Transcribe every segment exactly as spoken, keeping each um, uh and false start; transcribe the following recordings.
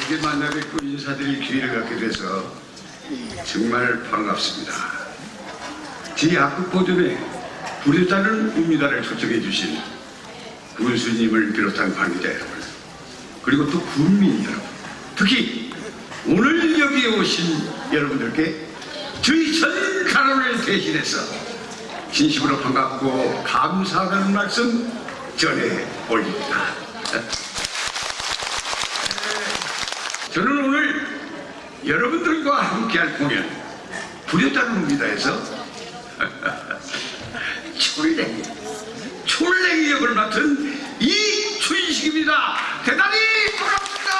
이렇게 만나 뵙고 인사드릴 기회를 갖게 돼서 정말 반갑습니다. 제 약국 보존에 불에 따른 웁니다를 초청해 주신 군수님을 비롯한 관계자 여러분, 그리고 또 국민 여러분, 특히 오늘 여기에 오신 여러분들께 저희 전 가론을 대신해서 진심으로 반갑고 감사하다는 말씀 전해 올립니다. 저는 오늘 여러분들과 함께할 공연 불에 따른 웁니다에서 촐랭이 촐랭이 역을 맡은 이춘식입니다. 대단히 반갑습니다.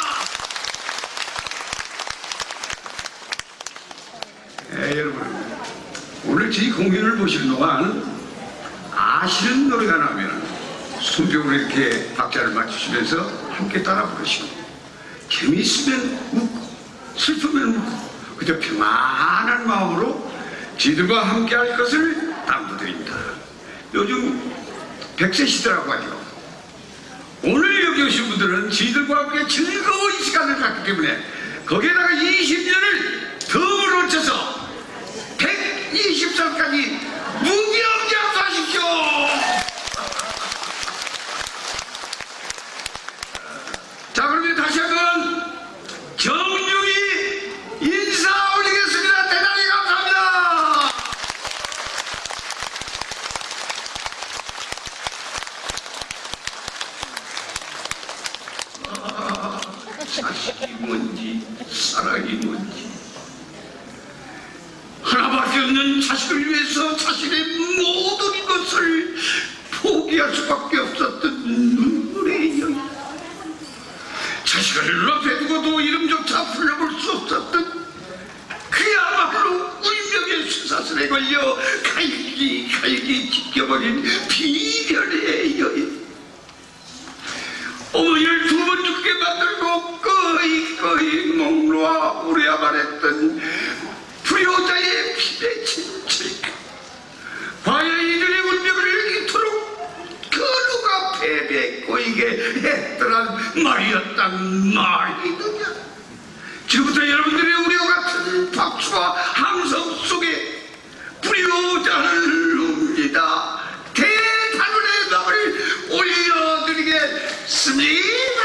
네, 여러분, 오늘 저희 공연을 보시는 동안 아시는 노래가 나오면 손뼉으로 이렇게 박자를 맞추시면서 함께 따라 부르시고, 재미있으면 웃고 슬프면 웃고 그저 평안한 마음으로 저희들과 함께 할 것을 당부드립니다. 요즘 백 세 시대라고 하죠. 오늘 여기 오신 분들은 저희들과 함께 즐거운 시간을 갖기 때문에 거기에다가 이십 년을 더 놓쳐서 백이십 살까지 무병장수하십시오. 자, 그러면 다시 한번 정중히 인사 올리겠습니다. 대단히 감사합니다. 아, 자식이 뭔지 사랑이 뭔지, 하나밖에 없는 자식을 위해서 자신의 모든 것을 포기할 수밖에 없었던 눈물의 여인, 자식을 눈앞에 두고도 이름조차 불러볼 수 없었던 그야말로 운명의 쇠사슬에 걸려 갈기 갈기 찢겨버린 비련의 여인, 어머니를 두 번 죽게 만들고 거의 거의 목 놓아 우려야만 했던 불효자의 피에 진칠, 과연 이들의 운명을 이토록 그 누가 패배 꼬이게 했더란 말이었단 말이더냐. 지금부터 여러분들의 우려 같은 박수와 함성 속에 불효자를 웁니다. 대단원의 명을 올려드리겠습니다.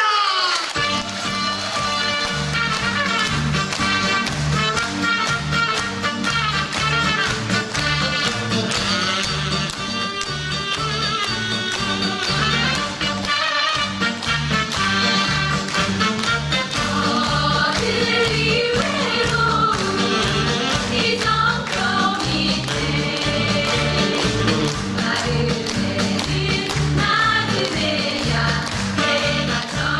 나그네는 나그네야 내가 전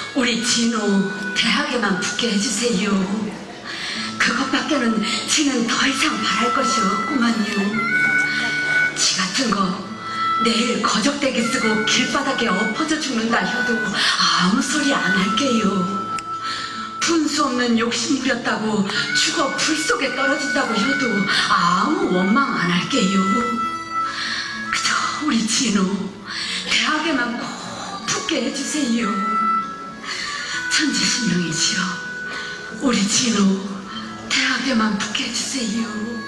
우리 진호 대학에만 붙게 해주세요. 그것밖에는 지는 더 이상 바랄 것이 없구만요. 지 같은 거 내일 거적대기 쓰고 길바닥에 엎어져 죽는다 해도 아무 소리 안 할게요. 분수 없는 욕심 부렸다고 죽어 불 속에 떨어진다고 해도 아무 원망 안 할게요. 그저 우리 진호 대학에만 꼭 붙게 해주세요. 천지신명이시여, 우리 진호 대학에만 붙게 해주세요.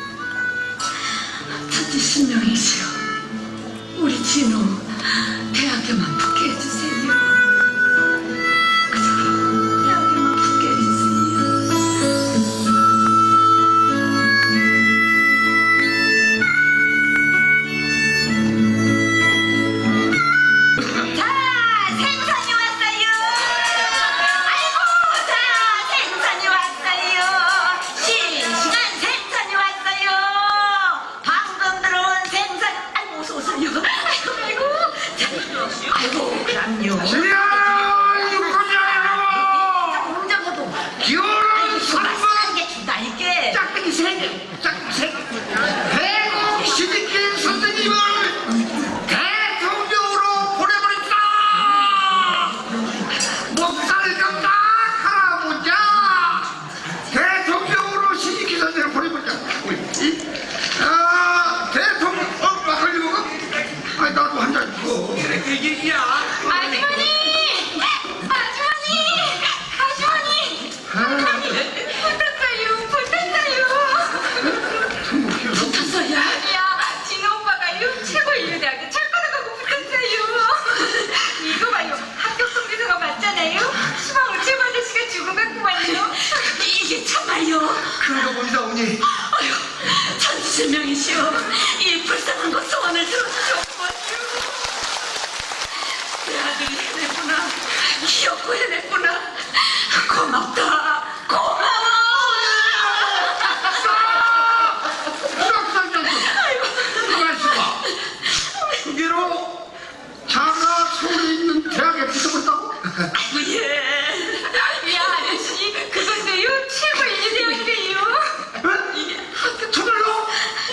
천지신명이시여, 우리 진호 대학에만 붙게 해주세요. 그저 대학에만 붙게 해주세요. 자, 생선이 왔어요. 아이고, 자, 생선이 왔어요. 싱싱한 생선이 왔어요. 방금 들어온 생선. 아이고, 어서 오세요. 아이고, 아이고. 자, 아이고, 그럼요. 지리야, 육군이야, 공장가도 기어는 선거 게 준다 이게. 짝대기 세 개, 짝대기 세 개. 대국 시집길 선생님을 대통령으로 보내버렸다. 목살을 깎아 할아버자 대통령으로 시집길 선생님을 보내버렸다. 우리 아 대통령 어 막걸리 먹어? 아니 나도 한 잔 줘. 얘기야. 아주머니! 아주머니! 아주머니! 붙었어요! 붙었어요! 붙었어요? 야, 진호 오빠가요 최고 인류대학교 철거나가고 붙었어요. 이거 봐요, 합격 통지서가 맞잖아요. 수방울 최고 아저씨가 죽은 것 같구만요. 이게 참말요. 그런 거 봅니다 어머니. 아휴, 천지신명이시여, 이 불쌍한 것 소원을 들어주셨구만요. 내 아들이 해냈구나. 귀엽고 해냈구나. 고맙다. 고마워. 싹싹 아이고. 가만 있어봐. 그게로 자가 서울에 있는 대학에 붙어버렸다고? 아이고, 예. 야, 아저씨, 그것도요 최고 인류대학이래요. 이게 학교 저들로?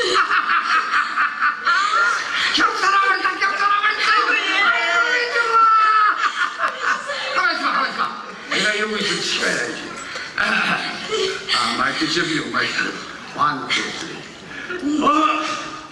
경사랑을다 경사랑을다. 아이고, 예. 아이고 좋아. 가만 있어봐 가만 있어봐. 내가 이러고 있을 시간이 아니지. 아 마이크 시험이요 마이크. 완 어,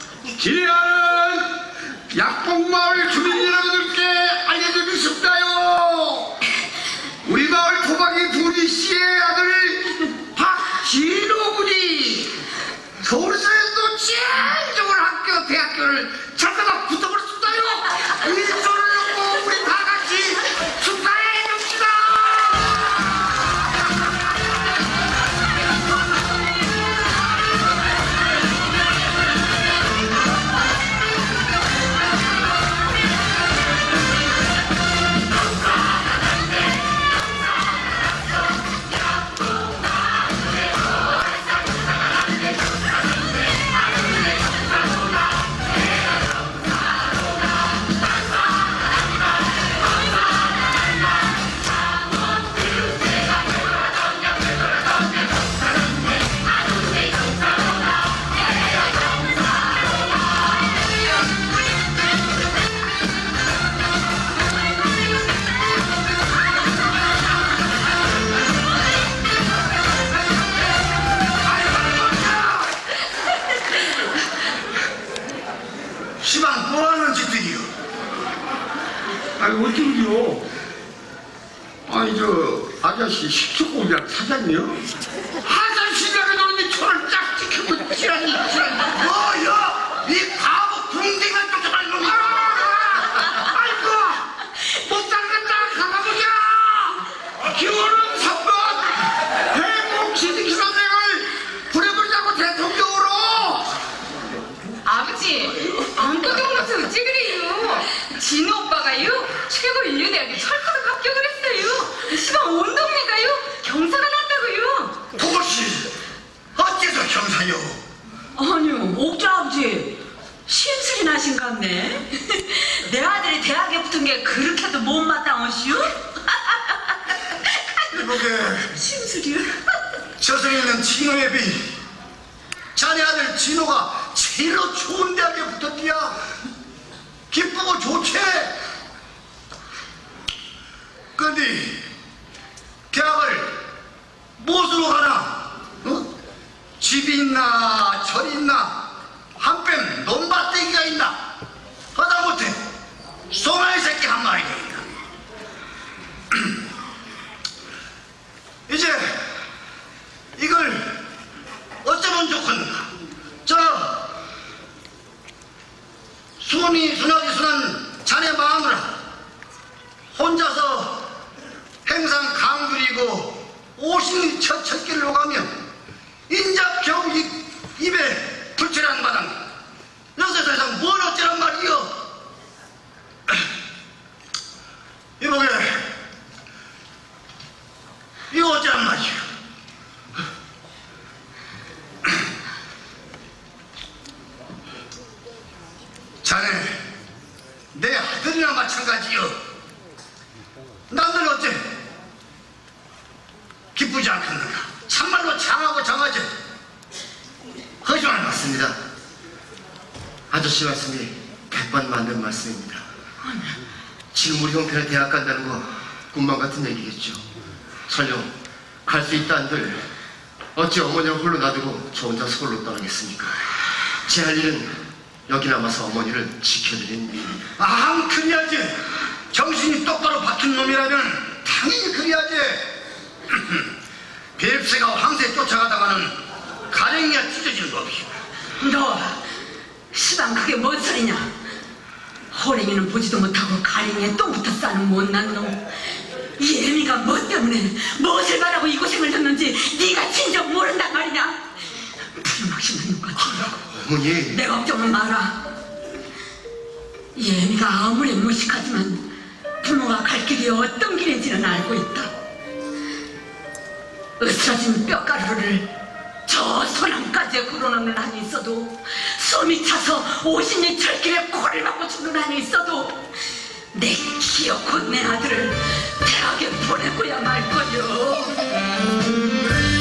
지리하는 약봉마을 주민 여러분들께 알려드리고 싶다요. 우리 마을 토박이 부리 씨의 아들 박진호 군이 서울에서도 제일 좋은 학교 대학교를 잠깐 붙어버렸습니다요. 이 소를 놓고 우리 다 같이 축하해 줍시다. 시방 뭐하는 짓들이요? 아니 어떻게요? 아니 저 아저씨 식초공장 사장이요? 아저씨가 그러는데 저를 짝 지키고 지랄이 지랄이 뭐야? 이 바보 궁뎅이만 쫓아가는 놈이 아이고 못 살겠다 가가보자. 기호는 삼 번 대국 시집기 선생을 보내버리자고 대통령으로. 아버지, 아무것도 없어서 어찌 그래요? 진호 오빠가요 최고 인류대학에 철거도 합격을 했어요. 시방 온 동네가요 경사가 났다고요. 도거씨 어째서 경사요? 아니요, 옥주 아버지 심술이 나신갑네. 내 아들이 대학에 붙은 게 그렇게도 못마땅하시오? 이보게 심술이야. 저승에 있는 진호의 비 자네 아들 진호가 제일로 좋은 대학에 붙었디야. 기쁘고 좋지. 근데 대학을 무엇으로 가나? 어? 집이 있나 절이 있나 한편 논밭대기가 있나 하다못해 송아이 새끼 한 마리가 있나. 이제 이걸 어쩌면 좋겠는가. 저 순이 순하기 순한 자네 마누라 혼자서 행상 강들이고 오십리 첫 첫길로 가면 인자 겨우 입, 입에 불칠한 마당 여기서 세상 뭘 어쩌란 말이여. 이보게 이거 어쩌란 말이야. 자네 내 아들이나 마찬가지여. 남들 어째 기쁘지 않겠는가. 참말로 장하고 장하지. 거짓말 맞습니다. 아저씨 말씀이 백번 맞는 말씀입니다. 지금 우리 형편에 대학 간다는 거 꿈만 같은 얘기겠죠. 설령 갈 수 있다 한들 어찌 어머니를 홀로 놔두고 저 혼자 서울로 떠나겠습니까? 제 할 일은 여기 남아서 어머니를 지켜드리는 일입니다. 아, 그래야지. 정신이 똑바로 박힌 놈이라면 당연히 그래야지. 벨프세가 황새에 쫓아가다가는 가랭이가 찢어지는 법이야. 너 시방 그게 뭔 소리냐. 호랭이는 보지도 못하고 가랭이에 똥부터 싸는 못난 놈. 이 애미가 뭐 때문에 무엇을 바라고 이 고생을 했는지 네가 진정 모른단 말이냐. 부르막심한 놈 같으려고. 어머니. 내 걱정은 마라. 이 애미가 아무리 무식하지만 부모가 갈 길이 어떤 길인지는 알고 있다. 으스러진 뼈가루를 저 소남까지 굴어놓는 한이 있어도 숨이 차서 오십리 철길에 코를 막고 죽는 한이 있어도 내 기어코 내 아들을 대학에 보내고야 말 거요.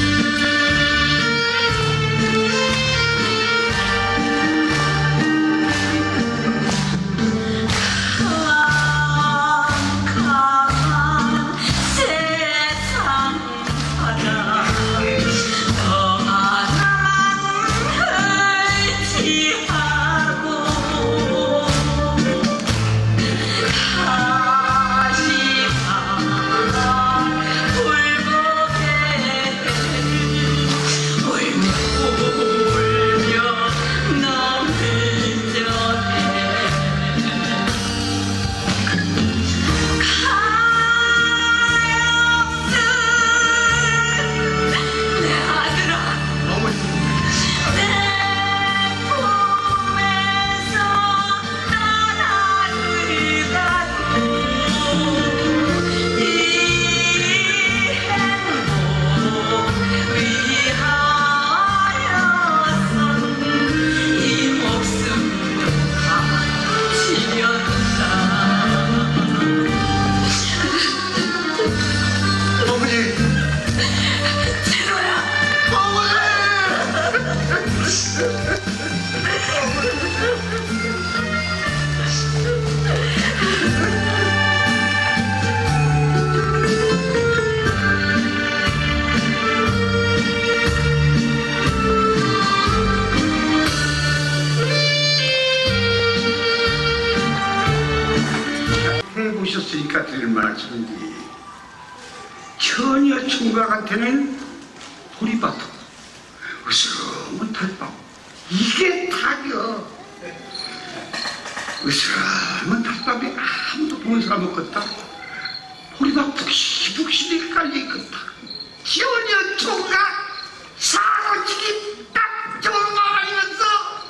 해보셨으니까 드릴 말씀인데 처녀 총각한테는 보리밭 으스러운 달밥 이게 닭이여. 으스러운 달밥이 아무도 보는 사람 없겠다. 보리밥 푹시푹시 깔려있겠다. 처녀 총각 사로치기 딱 좋은 거 아니겠어?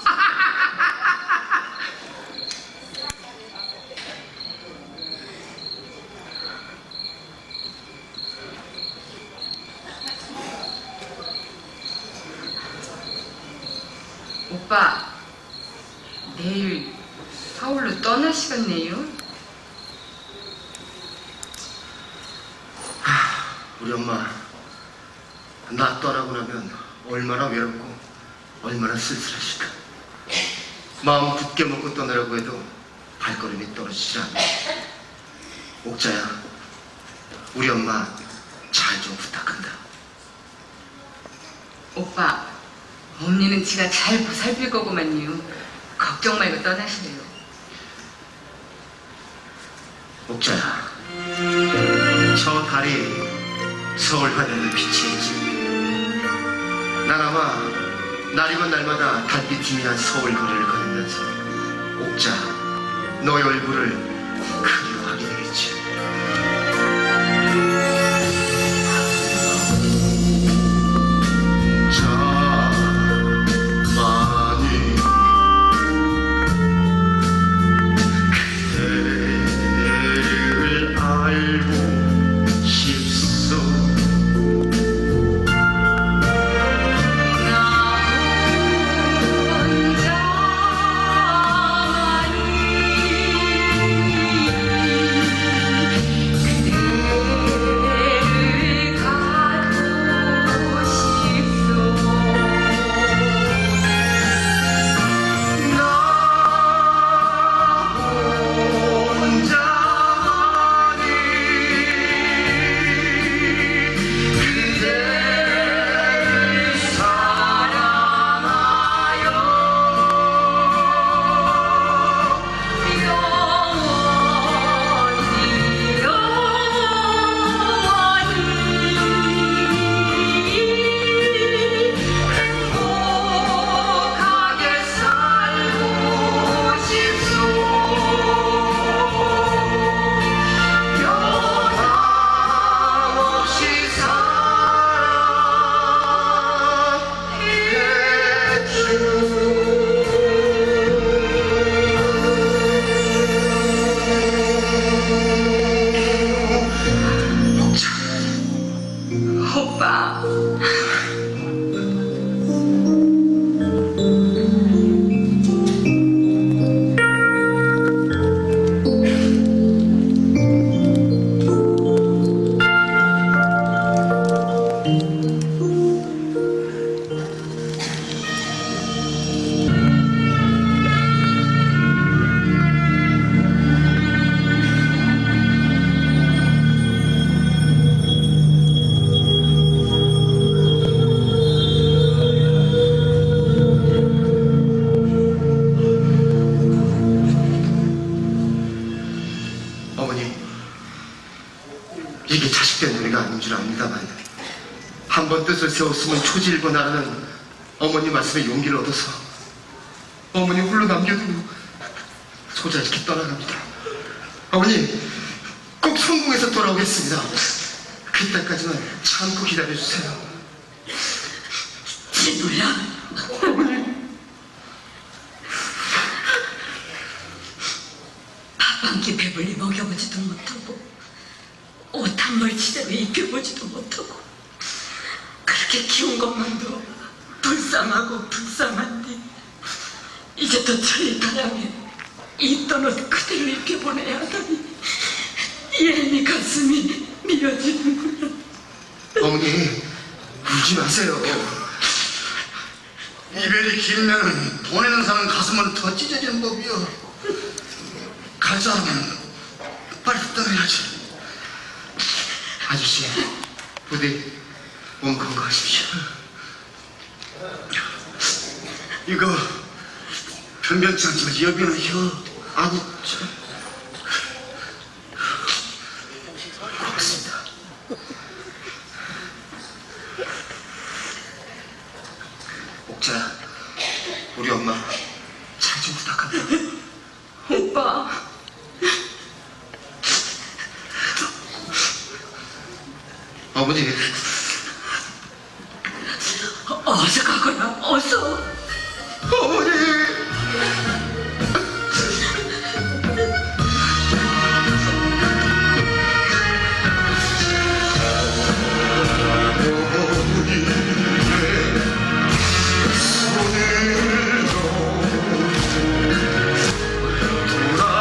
오빠, 내일 서울로 떠나시겠네요? 우리 엄마 나 떠나고 나면 얼마나 외롭고 얼마나 쓸쓸하실까. 마음 굳게 먹고 떠나려고 해도 발걸음이 떨어지질 않아. 옥자야, 우리 엄마 잘 좀 부탁한다. 오빠, 언니는 지가 잘 보살필 거구만요. 걱정 말고 떠나시래요. 옥자야, 저 달이 서울 하늘을 비치겠지. 난 아마 날이면 날마다 달빛 희미한 서울 거리를 걸으면서 옥자, 너의 얼굴을 그리워하게 되겠지. 자만이 그대를 알고 싶소. 오빠. 어머니, 이게 자식된 우리가 아닌 줄 압니다만 한 번 뜻을 세웠으면 초지일고 나라는 어머니 말씀에 용기를 얻어서 어머니 홀로 남겨두고 소자식이 떠나갑니다. 어머니, 꼭 성공해서 돌아오겠습니다. 그때까지만 참고 기다려주세요. 진우야, 밥 한 끼 배불리 먹여보지도 못하고 옷 한 벌 제대로 입혀보지도 못하고 그렇게 키운 것만도 불쌍하고 불쌍한데 이제 또 저리 가라면 입던 옷 그대로 입혀보내야 하다니 얘네 가슴이 미어지는구나. 어머니, 울지 마세요. 이별이 길면 보내는 사람 가슴은 더 찢어지는 법이요. 갈 사람은 빨리 떠나야지. 아저씨, 부디 몸 건강하십시오. 이거 변변치 않지만 여비는 혀. 아니, 저... 고맙습니다. 옥자야, 우리 엄마 잘 좀 부탁한다. 오빠, 어머니, 어서 가거라, 어서. 어머니!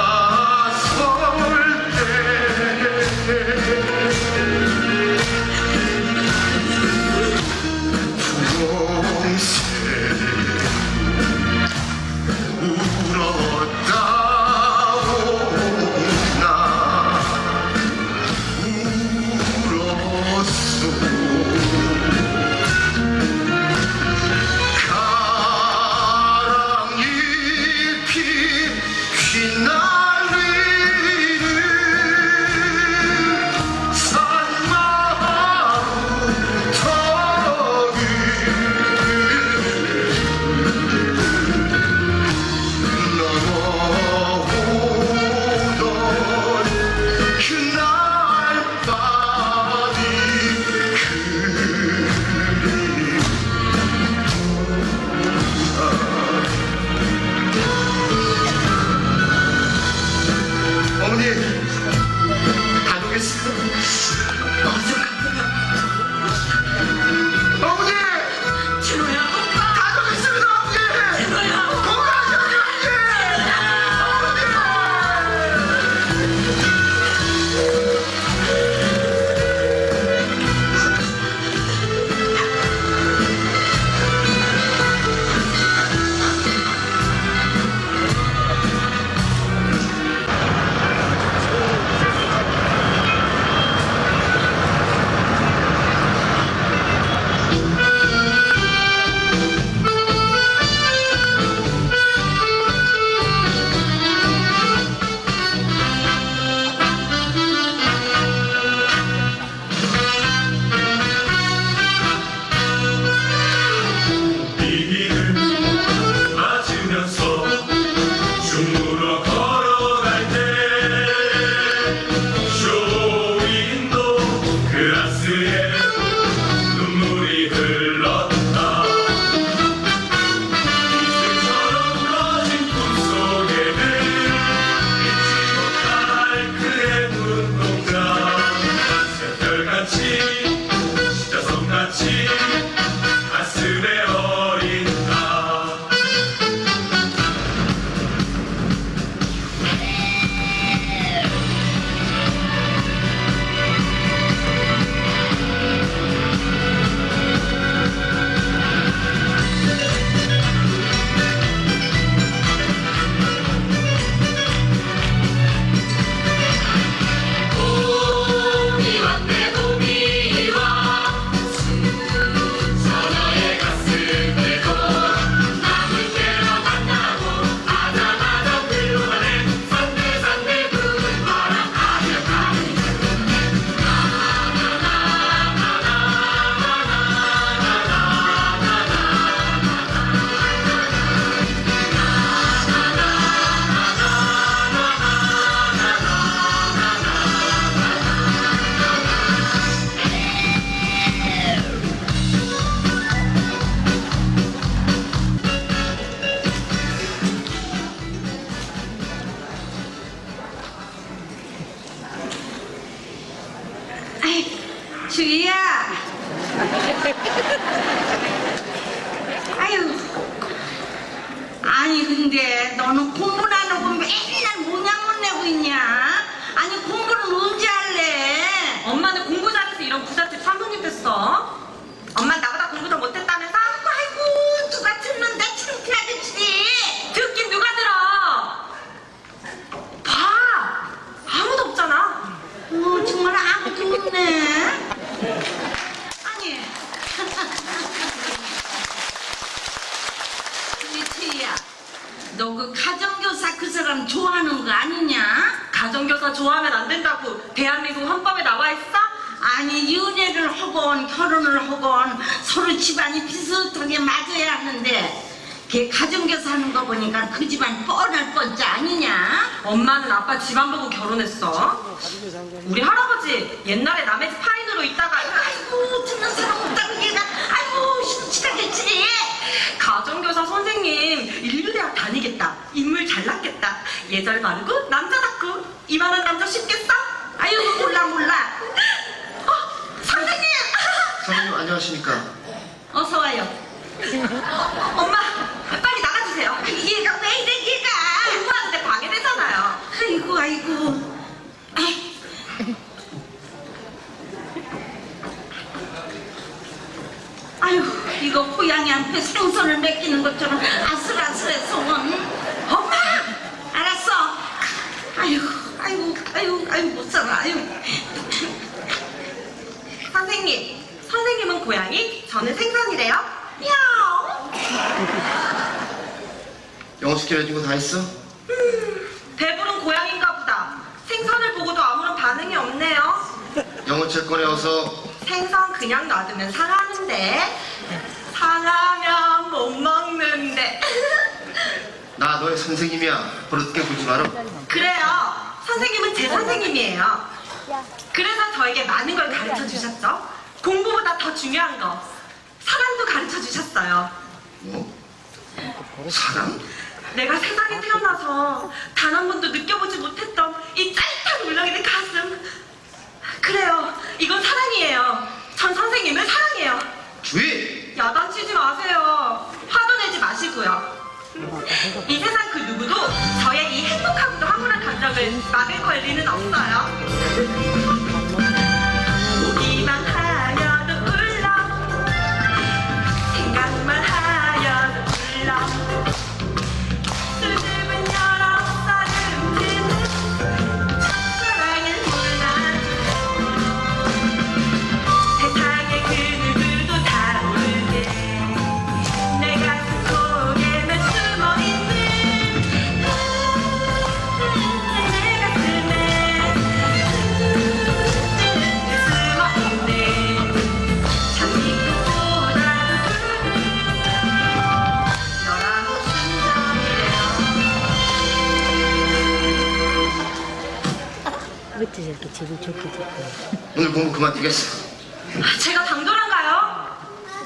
돌아설 때 가스에 눈물이 흘렀다. 이슬처럼 꺼진 꿈속에는 잊지 못할 그의 눈동자. 새별같이 십자선같이 가슴에 어린다. 봄이 왔네 봄이 와 저 너의 가슴에도 남을 때로 만나고 아자마자 흘러가네 산들산들 부는 바람 아련하는 아이, 주희야. 아유. 아니 근데 너는 공부는 안 하고 맨날 모양만 내고 있냐? 아니 공부는 언제 할래? 엄마는 공부 잘해서 이런 부잣집 사모님 됐어. 엄마 나보다 공부 더 못했다면서? 아이고 누가 듣는데 창피하게 치지. 듣긴 누가 들어? 봐! 아무도 없잖아. 어 정말 아무도 없네. 아니 미치야, 너 그 가정교사 그 사람 좋아하는 거 아니냐? 가정교사 좋아하면 안 된다고 대한민국 헌법에 나와 있어? 아니 연애를 하건 결혼을 하건 서로 집안이 비슷하게 맞아야 하는데 걔 가정교사 하는 거 보니까 그 집안 뻔할 뻔짜 아니냐? 엄마는 아빠 집안 보고 결혼했어. 우리 할아버지 옛날에 남의 집 파인으로 있다가 아이고 듣는 사람 없다고 얘가 아이고 심치하겠지. 가정교사 선생님 인류대학 다니겠다. 인물 잘났겠다. 예절 바르고 남자답고 이만한 남자 쉽겠어? 아유 몰라 몰라. 어, 선생님! 선생님 안녕하십니까? 어서 와요. 엄마 빨리 나가주세요. 얘가 왜 이래 얘가. 공부하는데 방해되잖아요. 아이고 아이고. 아유 이거 고양이한테 생선을 맡기는 것처럼 아슬아슬해 손은. 엄마 알았어. 아유 아이고 아유 아유 못 살아. 아유. 선생님, 선생님은 고양이, 저는 생선이래요. 야옹. 영어 시켜준 거 다 했어? 배부른 고양인가 보다. 생선을 보고도 아무런 반응이 없네요. 영어 책 꺼내 어서. 생선 그냥 놔두면 상하는데 상하면 못 먹는데. 나 너의 선생님이야. 버릇게 굴지 마라. 그래요. 선생님은 제 선생님이에요. 그래서 저에게 많은 걸 가르쳐 주셨죠. 공부보다 더 중요한 거 사랑도 가르쳐 주셨어요. 뭐? 사랑? 내가 세상에 태어나서 단 한 번도 느껴보지 못했던 이 짜릿한 울렁이는 가슴. 그래요. 이건 사랑이에요. 전 선생님을 사랑해요. 주희! 야단치지 마세요. 화도 내지 마시고요. 이 세상 그 누구도 저의 이 행복하고도 황홀한 감정을 막을 권리는 없어요. 보기만 하여도 울렁, 생각만 하여도 울렁. 수줍은 열아홉 살을 움직이는 첫사랑은 몰라도 세상의 그 누구도 다 모르게 내 가슴 속에만 숨어있는 내 가슴에 숨어있는 장미꽃보다도 너라고 심정이래요. 어째 저렇게 기분 좋게 듣고. 오늘 공부 그만 두겠어. 제가 당돌한가요?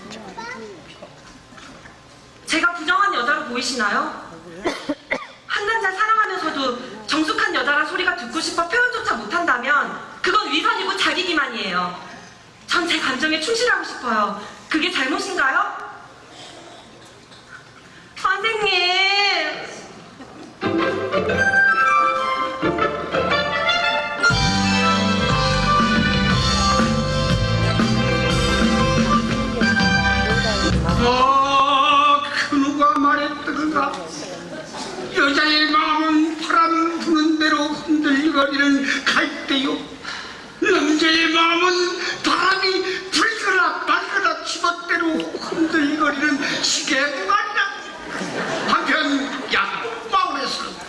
제가 부정한 여자로 보이시나요? 한 남자 사랑하면서도 정숙한 여자라 소리가 듣고 싶어 표현조차 못한다면 그건 위선이고 자기 기만이에요. 전 제 감정에 충실하고 싶어요. 그게 잘못인가요? 선생님. 아, 그 누가 말했던가? 여자의 마음은 바람 부는 대로 흔들거리는 갈대요. 남자의 마음은 바람이 불거나 말거나 치멋대로 흔들거리는 시계구간이다. 한편 양마을에서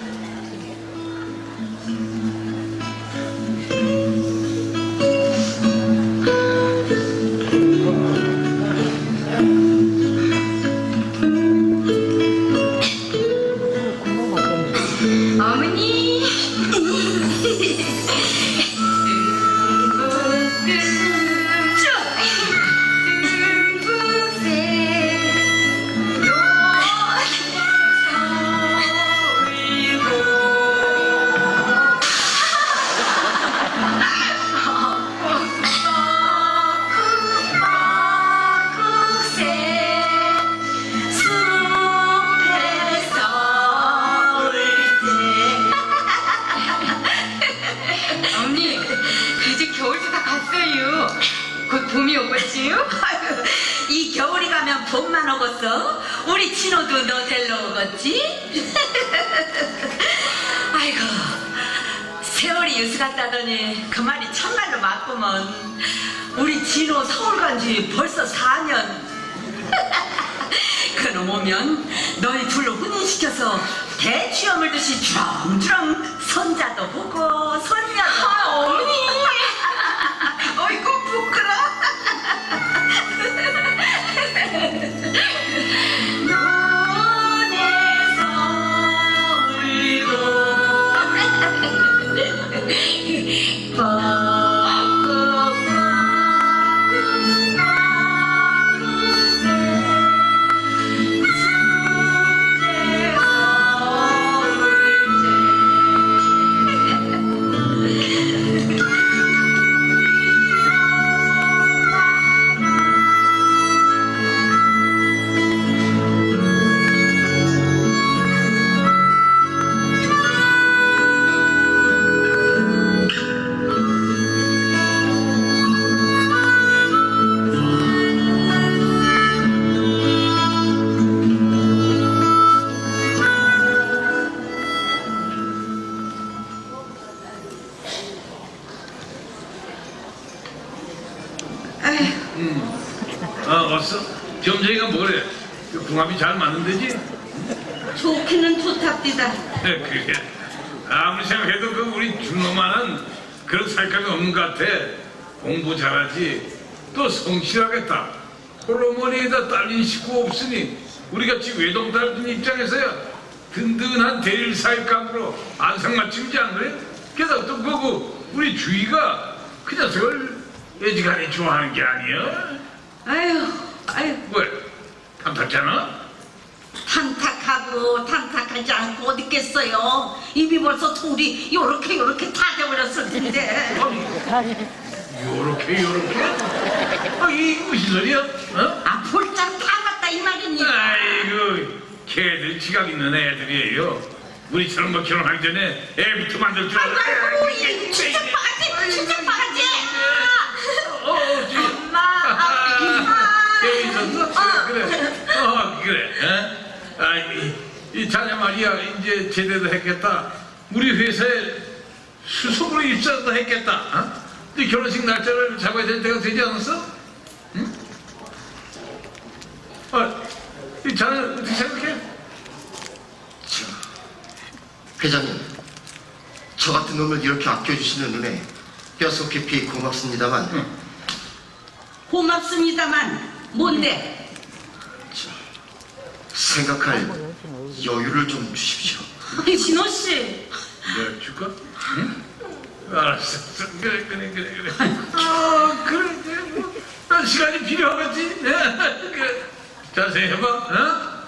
어머니. 어머니, 이제 겨울도 다 갔어요. 곧 봄이 오겠지요? 아유, 이 겨울이 가면 봄만 오겠어? 우리 진호도 너 데리러 오겠지? 아이고, 세월이 유수 같다더니 그 말이 참말로 맞구먼. 우리 진호 서울 간 지 벌써 사 년. 그놈 오면 너희 둘로 혼인시켜서 대추염을 듯이 주렁주렁 손자도 보고 손녀도 아, 어머니. 어이구 부끄러워. 아, 왔어? 점쟁이가 뭐래? 그 궁합이 잘 맞는 데지? 좋기는 좋답디다. 그게 아무리 생각해도 그 우리 준호만은 그런 살감이 없는 것 같아. 공부 잘하지, 또 성실하겠다. 홀로머니에다 딸린 식구 없으니 우리같이 외동딸 입장에서야 든든한 대일 사익감으로 안상맞춤이지 안 그래? 게다가 또 그거 우리 주희가 그 녀석을 애지간히 좋아하는 게 아니야? 아유, 아유, 왜? 탐탁잖아? 탐탁하고 탐탁하지 않고 어디 있겠어요. 이미 벌써 둘이 요렇게 요렇게 타져버렸을 텐데. 요렇게 요렇게? 아, 이게 무슨 소리야? 어? 아, 볼짝 다 봤다 이 말이니. 아이고, 걔들 지각 있는 애들이에요. 우리처럼 뭐 결혼하기 전에 애부터 만들 줄 알아. 아이고, 이 진짜 바가지, 진짜 바가지. 어, 어, 지금. 엄마, 아빠. 여기 있었어? 그래, 그래. 어, 그래. 어? 아, 이, 이 자네 말이야, 이제 제대로 했겠다. 우리 회사에 수석으로 입사도 했겠다. 어? 네 결혼식 날짜를 잡아야 될 때가 되지 않았어? 응? 아, 이 자네 어떻게 생각해? 저, 회장님, 저 같은 놈을 이렇게 아껴주시는 눈에 뼛속 깊이 고맙습니다만 응. 고맙습니다만 뭔데? 저, 생각할 여유를 좀 주십시오. 진호 씨. 내가 줄까? 응? 알았어. 그래, 그래, 그래, 그래. 아, 그래, 그래. 그런 시간이 필요하겠지. 그, 자세히 해봐. 어?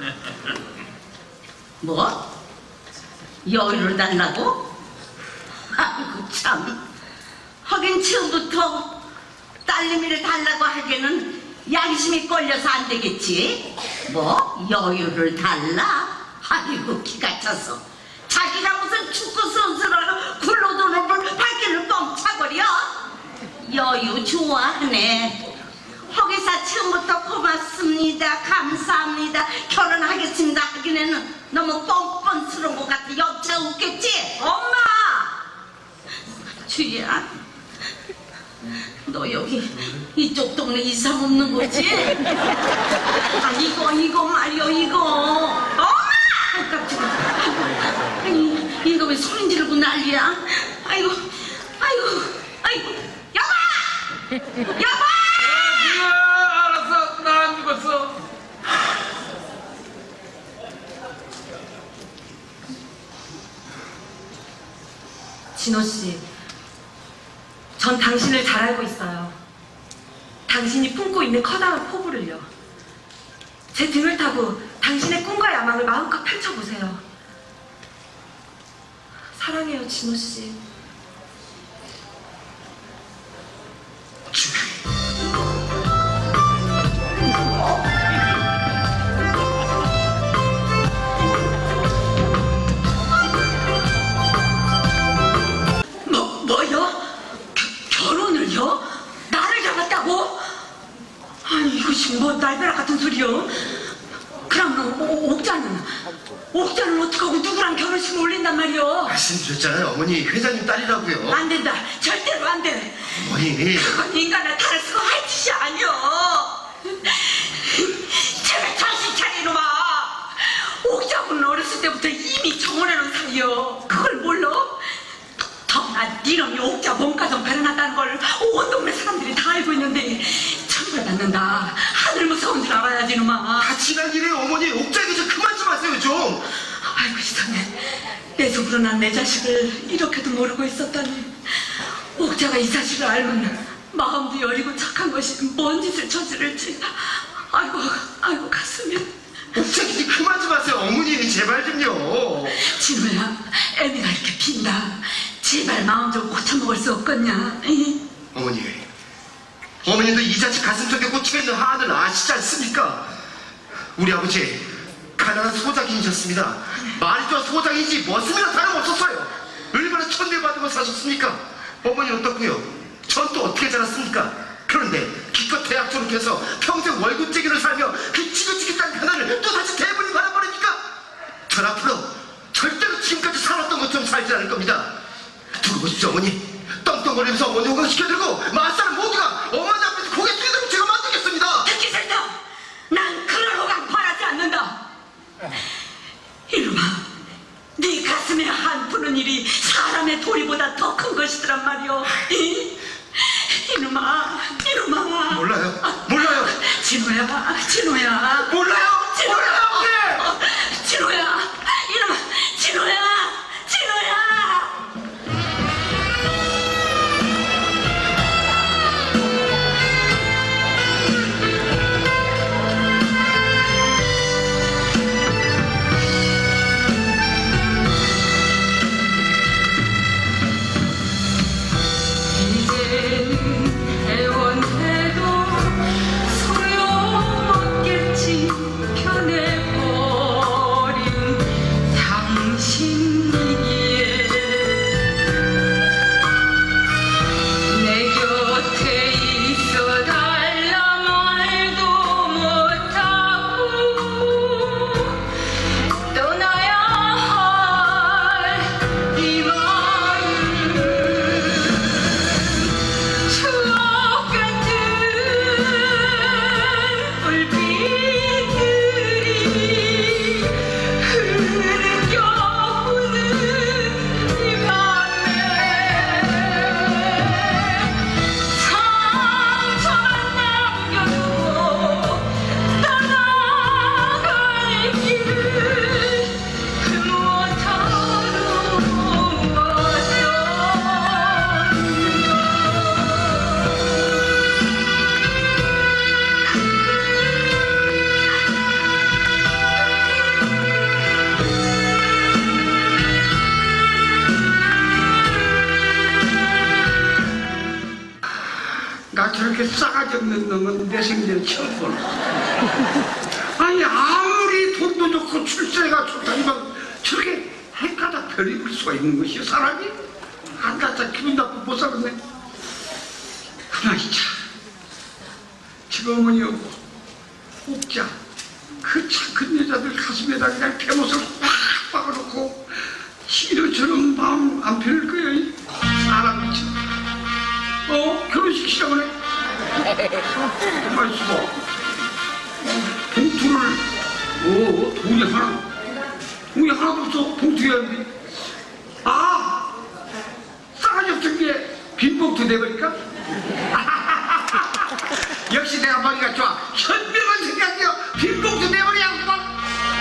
뭐? 여유를 달라고? 아이고 참. 하긴 처음부터 딸내미를 달라고 하기에는 양심이 걸려서 안 되겠지. 뭐? 여유를 달라? 아이고 기가 차서. 자기가 무슨 축구 선수라고 굴러도는 걸 발길을 뻥 차버려? 여유 좋아하네. 허기사 처음부터 고맙습니다. 감사합니다. 결혼하겠습니다 하기에는 너무 뻔뻔스러운 것 같아. 엽차 웃겠지? 엄마! 주희야, 너 여기 이쪽 동네 이상 없는 거지? 아 이거 이거 말이여 이거. 엄마! 아, 깜짝이야. 아니 이거 왜 소리 지르고 난리야? 아이고 아이고 아이고 여보! 여보! 아, 알았어. 나 안 죽었어. 진호 씨, 전 당신을 잘 알고 있어요. 당신이 품고 있는 커다란 포부를요. 제 등을 타고 당신의 꿈과 야망을 마음껏 펼쳐보세요. 사랑해요, 진호 씨. 뭐, 뭐요? 겨, 결혼을요? 나를 잡았다고? 아니 이것이 뭐 날벼락 같은 소리요? 그럼 너 오- 옥자는? 옥자는 어떡하고 누구랑 결혼식을 올린단 말이요? 말씀드렸잖아요. 어머니 회장님 딸이라고요. 안 된다. 절대로 안 돼. 어머니. 그건 인간을 탈을 쓰고 할 짓이 아니여. 제발 정신 차려 이놈아. 옥자군은 어렸을 때부터 이미 정원해놓은 사이여. 그걸 몰라? 더나 니놈이 옥자 몸가정 배려놨다는 걸 온 동네 사람들이 다 알고 있는데 천벌 받는다. 하늘 무서운 줄 알아야지 이놈아. 다 지난 일이에요. 어머니 옥자에게 좀 그만 좀 하세요 좀. 아이고 이상해. 내 속으로 난 내 자식을 이렇게도 모르고 있었다니. 옥자가 이 사실을 알면 마음도 여리고 착한 것이 뭔 짓을 저지를지. 아이고 아이고 가슴이. 옥자 이제 그만 좀 하세요. 어머니 제발 좀요. 진우야, 애미가 이렇게 빈다. 제발 마음 좀 고쳐먹을 수 없겠냐? 이? 어머니. 어머님도 이 자식 가슴속에 꽂혀있는 한을 아시지 않습니까? 우리 아버지 가난한 소작인이셨습니다. 말이 좋아 소작이지 머슴이나 다름없었어요. 얼마나 천대받으며 사셨습니까? 어머니는 어떻고요? 전 또 어떻게 자랐습니까? 그런데 기껏 대학 졸업해서 평생 월급쟁이로 살며 그 지긋지긋한 가난을 또 다시 대분이 받아버립니까? 전 앞으로 절대로 지금까지 살았던 것처럼 살지 않을 겁니다. 두고 보십시오 어머니. 떵떵거리면서 어머니 호강시켜들고 마사람 모두가 어머니 앞에서 고개 들도록 제가 만들겠습니다. 듣기 싫다. 난 그런 호강 바라지 않는다. 이놈아, 네 가슴에 한 푸는 일이 사람의 도리보다 더 큰 것이더란 말이오. 이? 이놈아, 이놈아. 몰라요. 몰라요. 진호야, 진호야. 몰라요. 진호야. 몰라요. 어, 진호야. 이놈아, 진호야. 진호야. 이제는 애원해도 소용없겠지. 저렇게 싸가지 없는 놈은 내 생전 처음 보네. 아니 아무리 돈도 좋고 출세가 좋다지만 저렇게 핵가다 별 입을 수가 있는 것이요 사람이? 안다짜 기분 나쁘고 못 살았네. 그나이 참 지금 어머니요 옥자 그 착한 여자들 가슴에다 그냥 대못을 팍 박아놓고 시료처럼 마음 안 편할 거야. 사람이 참. 어? 결혼식 시작을 해? 가만히 있어봐. 봉투를 어? 돈이 하나 돈이 하나도 없어. 봉투야 근데 아! 싸가지 없은 게 빈봉투 돼버릴까? 역시 내가 머리가 좋아. 현명한 생각이요. 빈봉투 돼버려 막.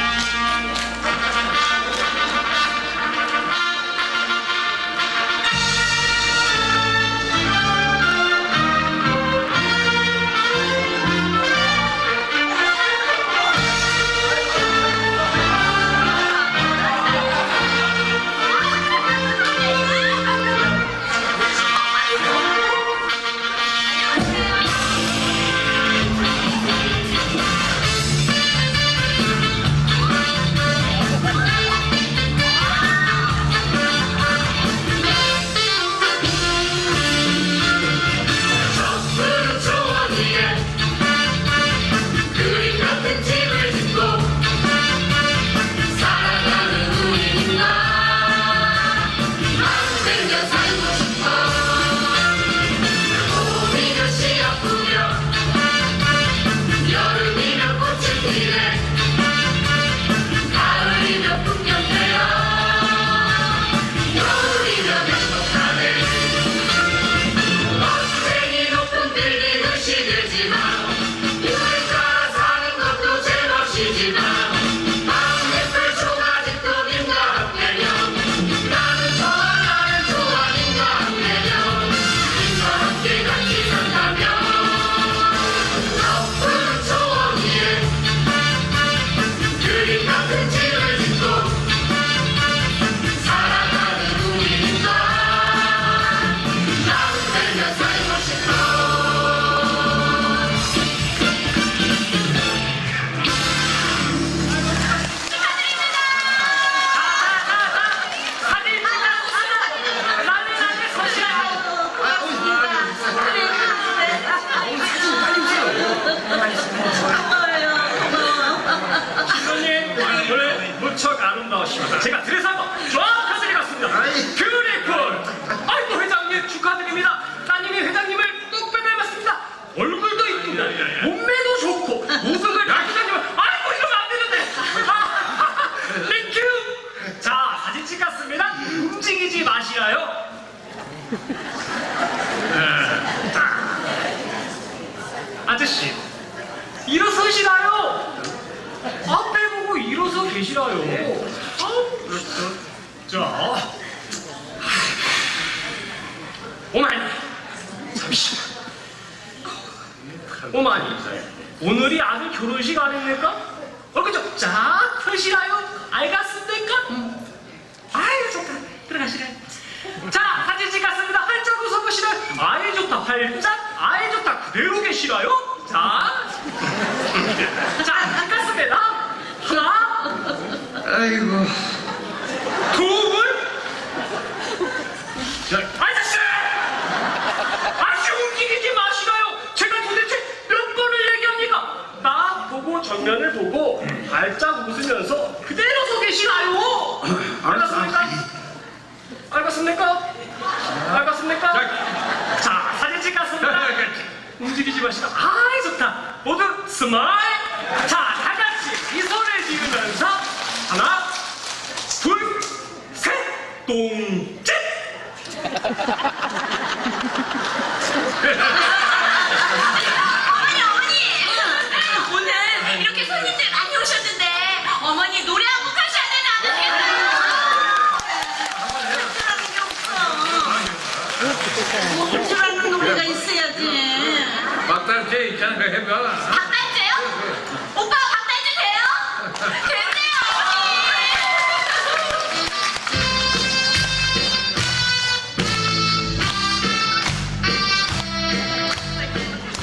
무척 아름다우십니다. 제가 드레스 한번 쫙 해드리겠습니다. 뷰티풀. 아이고 회장님 축하드립니다. 따님이 회장님을 뚝 빼닮았습니다. 얼굴도 이쁘고 몸매도 좋고 모든 걸 다 회장님은 아이고 이러면 안 되는데. 땡큐. 자 사진 찍겠습니다. 움직이지 마시라요. 네. 자. 아저씨 일어서시라요. 앞에 보고 일어서 계시라요. 어? 자, 오마니, 잠시만. 오마니, 오늘이 아들 결혼식 아닙니까? 얼굴 좀 쫙 펴시라요. 알겠습니까? 응. 아유 좋다. 들어가시라. 자, 사진 찍었습니다. 활짝 웃어보시라요. 아이 좋다. 활짝. 아이 좋다. 그대로 계시라요. 자, 자, 찍었습니다. 하나, 아이고 둘, 자, 아저씨! 아저씨 움직이지 마시라요. 제가 도대체 몇 번을 얘기합니까? 나 보고 정면을 보고 발짝 웃으면서 그대로 서 계시라요. 알겠습니까? 알겠습니까? 알겠습니까? 자, 사진 찍었습니다. 움직이지 마시라. 아이 좋다. 모두 스마일. 자, 다 같이 이 손을 지으면서 하나, 둘, 셋, 동짓. 어머니 어머니 오늘 이렇게 손님들 많이 오셨는데 어머니 노래 한 곡 하셔야 되나? 못 줄아는 노래가 있어야지. 박달재 있잖아, 그 해봐. 박달재요? 오빠가 박달재 돼요? 됐네요 어머니.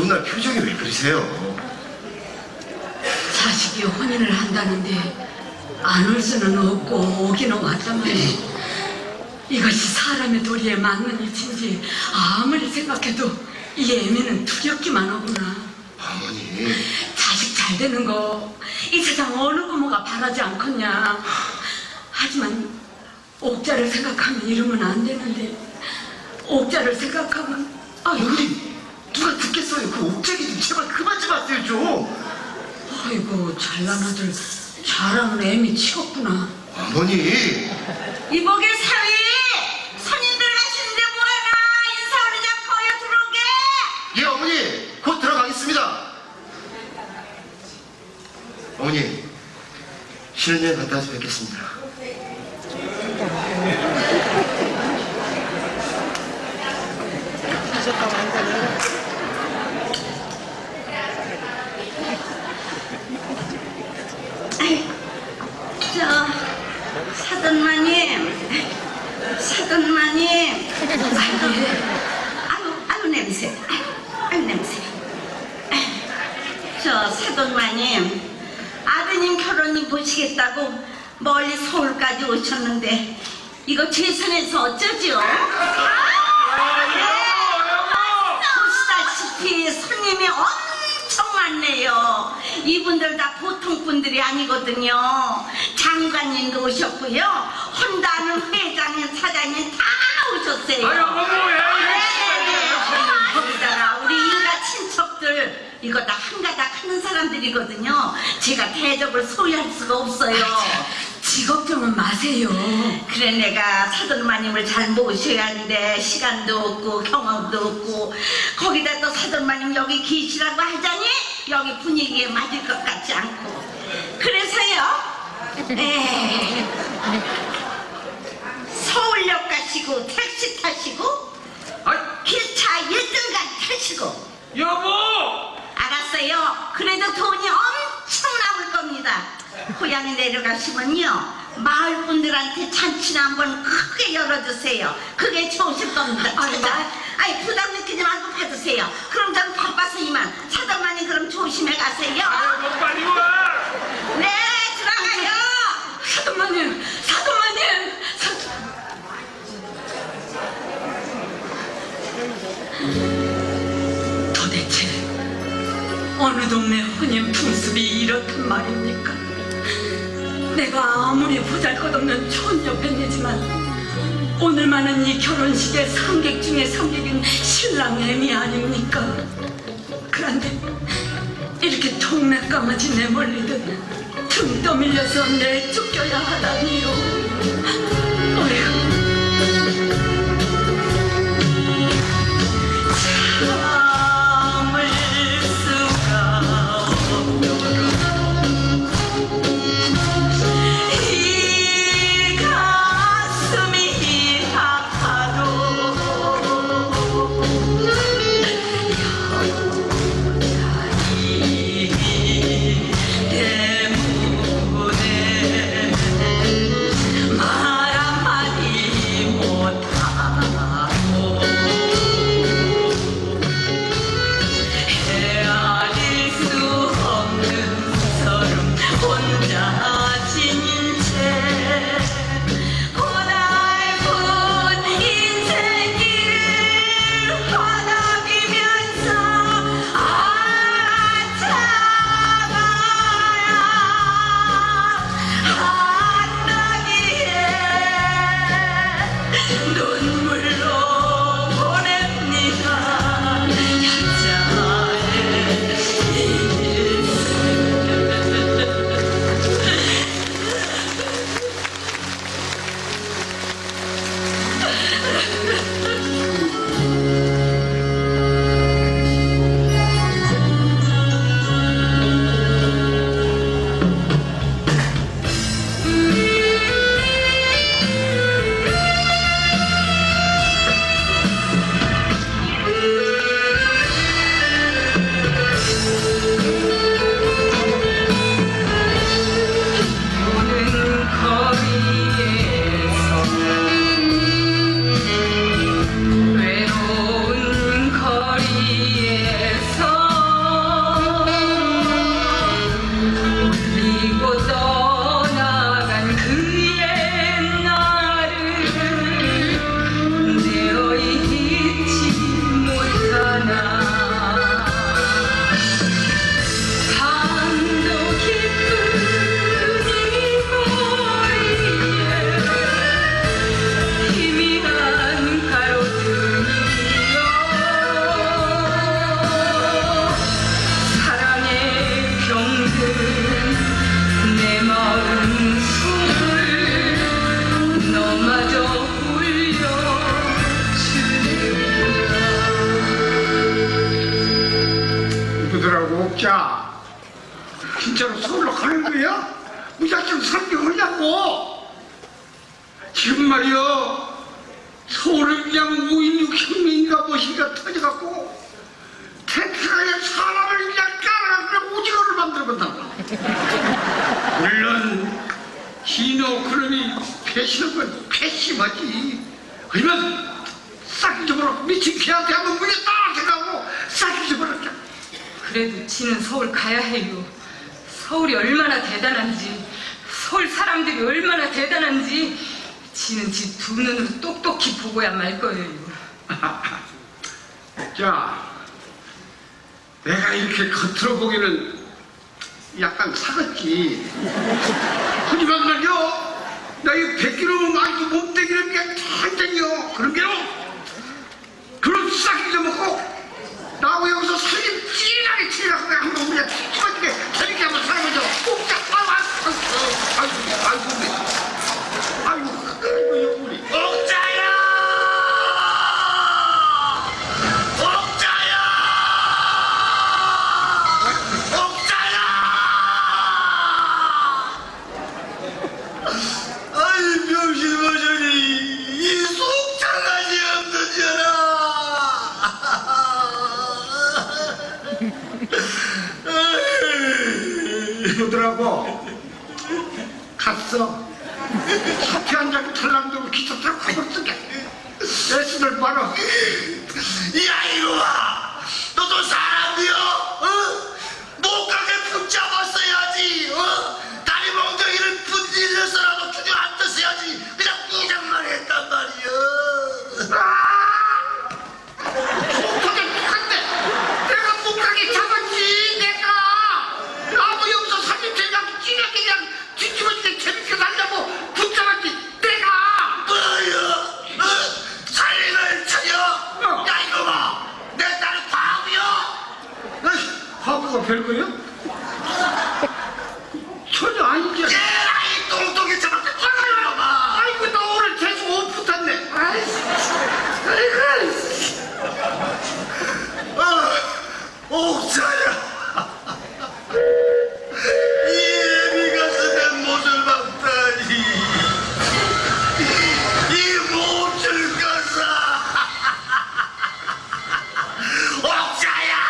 날 표정이 왜 그러세요? 자식이 혼인을 한다는데 안 올 수는 없고 오기는 왔다만 이것이 사람의 도리에 맞는 일인지 아무리 생각해도 이 애미는 두렵기만 하구나. 어머니. 자식 잘 되는 거 이 세상 어느 부모가 바라지 않겠냐. 하지만 옥자를 생각하면 이러면 안 되는데 옥자를 생각하면 아유. 어머니 누가 듣겠어요? 그 옥자기 좀 제발 그만 좀 하세요 좀. 아이고 잘난 아들 잘하는 애미 치겠구나. 어머니. 이복의 사위 손님들 가시는데 뭐하나 인사 올리자 거여 들어오게. 예 어머니 곧 들어가겠습니다. 어머니 신혼여행 갔다 와서 뵙겠습니다. 저 사돈마님 사돈마님 아유 아유 냄새 아유 냄새 저 사돈마님 아드님 결혼이 보시겠다고 멀리 서울까지 오셨는데 이거 재선해서 어쩌죠? 보시다시피 손님이 엄청 많네요. 이분들 다 보통 분들이 아니거든요. 장관님도 오셨고요. 혼다는 회장님, 사장님 다 오셨어요. 네네네. 거기다가 우리 인가 친척들 이거 다 한가닥 하는 사람들이거든요. 제가 대접을 소유할 수가 없어요. 지 걱정은 마세요. 그래 내가 사돈마님을 잘 모셔야 하는데 시간도 없고 경험도 없고 거기다 또 사돈마님 여기 계시라고 하자니 여기 분위기에 맞을 것 같지 않고 그래서요 에이, 서울역 가시고 택시 타시고 기차 일 등간 타시고 여보! 알았어요. 그래도 돈이 엄청 남을 겁니다. 고향에 내려가시면요 마을 분들한테 잔치나 한번 크게 열어주세요. 그게 좋으실 겁니다. 아이고. 아이 부담 느끼지 말고 받으세요. 그럼 저는 바빠서 이만. 사돈마님 그럼 조심해 가세요. 아이고 빨리 와! 네 들어가요. 사돈마님, 사돈마님. 사... 도대체 어느 동네 혼인 풍습이 이렇단 말입니까? 내가 아무리 보잘것없는 촌여편이지만 오늘만은 이 결혼식의 상객 중에 상객인 신랑 애미 아닙니까? 그런데 이렇게 동네 까마지 내몰리듯 등 떠밀려서 내쫓겨야 하다니요. 어휴. 참을 수가 없도록 이 가슴이 아파도 여자이기 때문에 말아 효도라고 옥자 진짜로 서울로 가는 거야? 무작정 설명하냐고. 지금 말이여 서울은 그냥 무인육 혁명인가 무엇인가 터져갖고 택시가 그냥 사람을 그냥 깔아갖고 오징어를 만들어본다고. 물론 진호 그놈이 패시는 건 패심하지. 그러면 싹 잊어버려. 미친 개한테 한번 물렸다 생각하고 싹 잊어버렸자. 그래도 지는 서울 가야 해요. 서울이 얼마나 대단한지, 서울 사람들이 얼마나 대단한지 지는 지 두 눈으로 똑똑히 보고야 말 거예요. 자, 내가 이렇게 겉으로 보기는 약간 사갔지. 하지만 말이요, 나 이 백 킬로그램 많이 몸뚱이를 그냥 탄전이요. 그런 게로 그런 싹 잊어먹고 나하고 여기서 살림 찌라게 치려고 그냥 한번 그냥 찌찌게 재밌게 한번 살아보죠. 꼭 아이고 아이고 아이고 아이고 아이고 여우리 옥자야! 옥자야! 옥자야! 아이 병신 버전이 이 속장까지 없는 전아! 이러더라고. 갔어. 사표 한 장 탈락되고 기차타고 가버렸게. 애쓰들 봐라. 야 이놈아! 너도 사람이여? 어? 못 가게 붙잡았어야지. 어? 다리 멍덩이를 분질러서라도 주저앉았어야지. 그냥 이장만 했단 말이야. 속하게 똑같네. 내가 못 가게 잡았지. 내가 나무 여기서 살림 제작 찌르게 그냥 뒤집어지게 재밌게 살려고 붙잡았지. 내가 뭐야? 어? 살림을 차려? 어. 야 이놈아! 내 딸은 과부여? 과거가 별거야? 전혀 아니지. 에라이 똥똥이 잡았다. 이놈아! 아이고 나 오늘 계속 옷 붙었네. 아이씨. 아이고. 어, 옥자야. 이 애비 가슴에 못을 박다니. 이 못을 가사. 옥자야.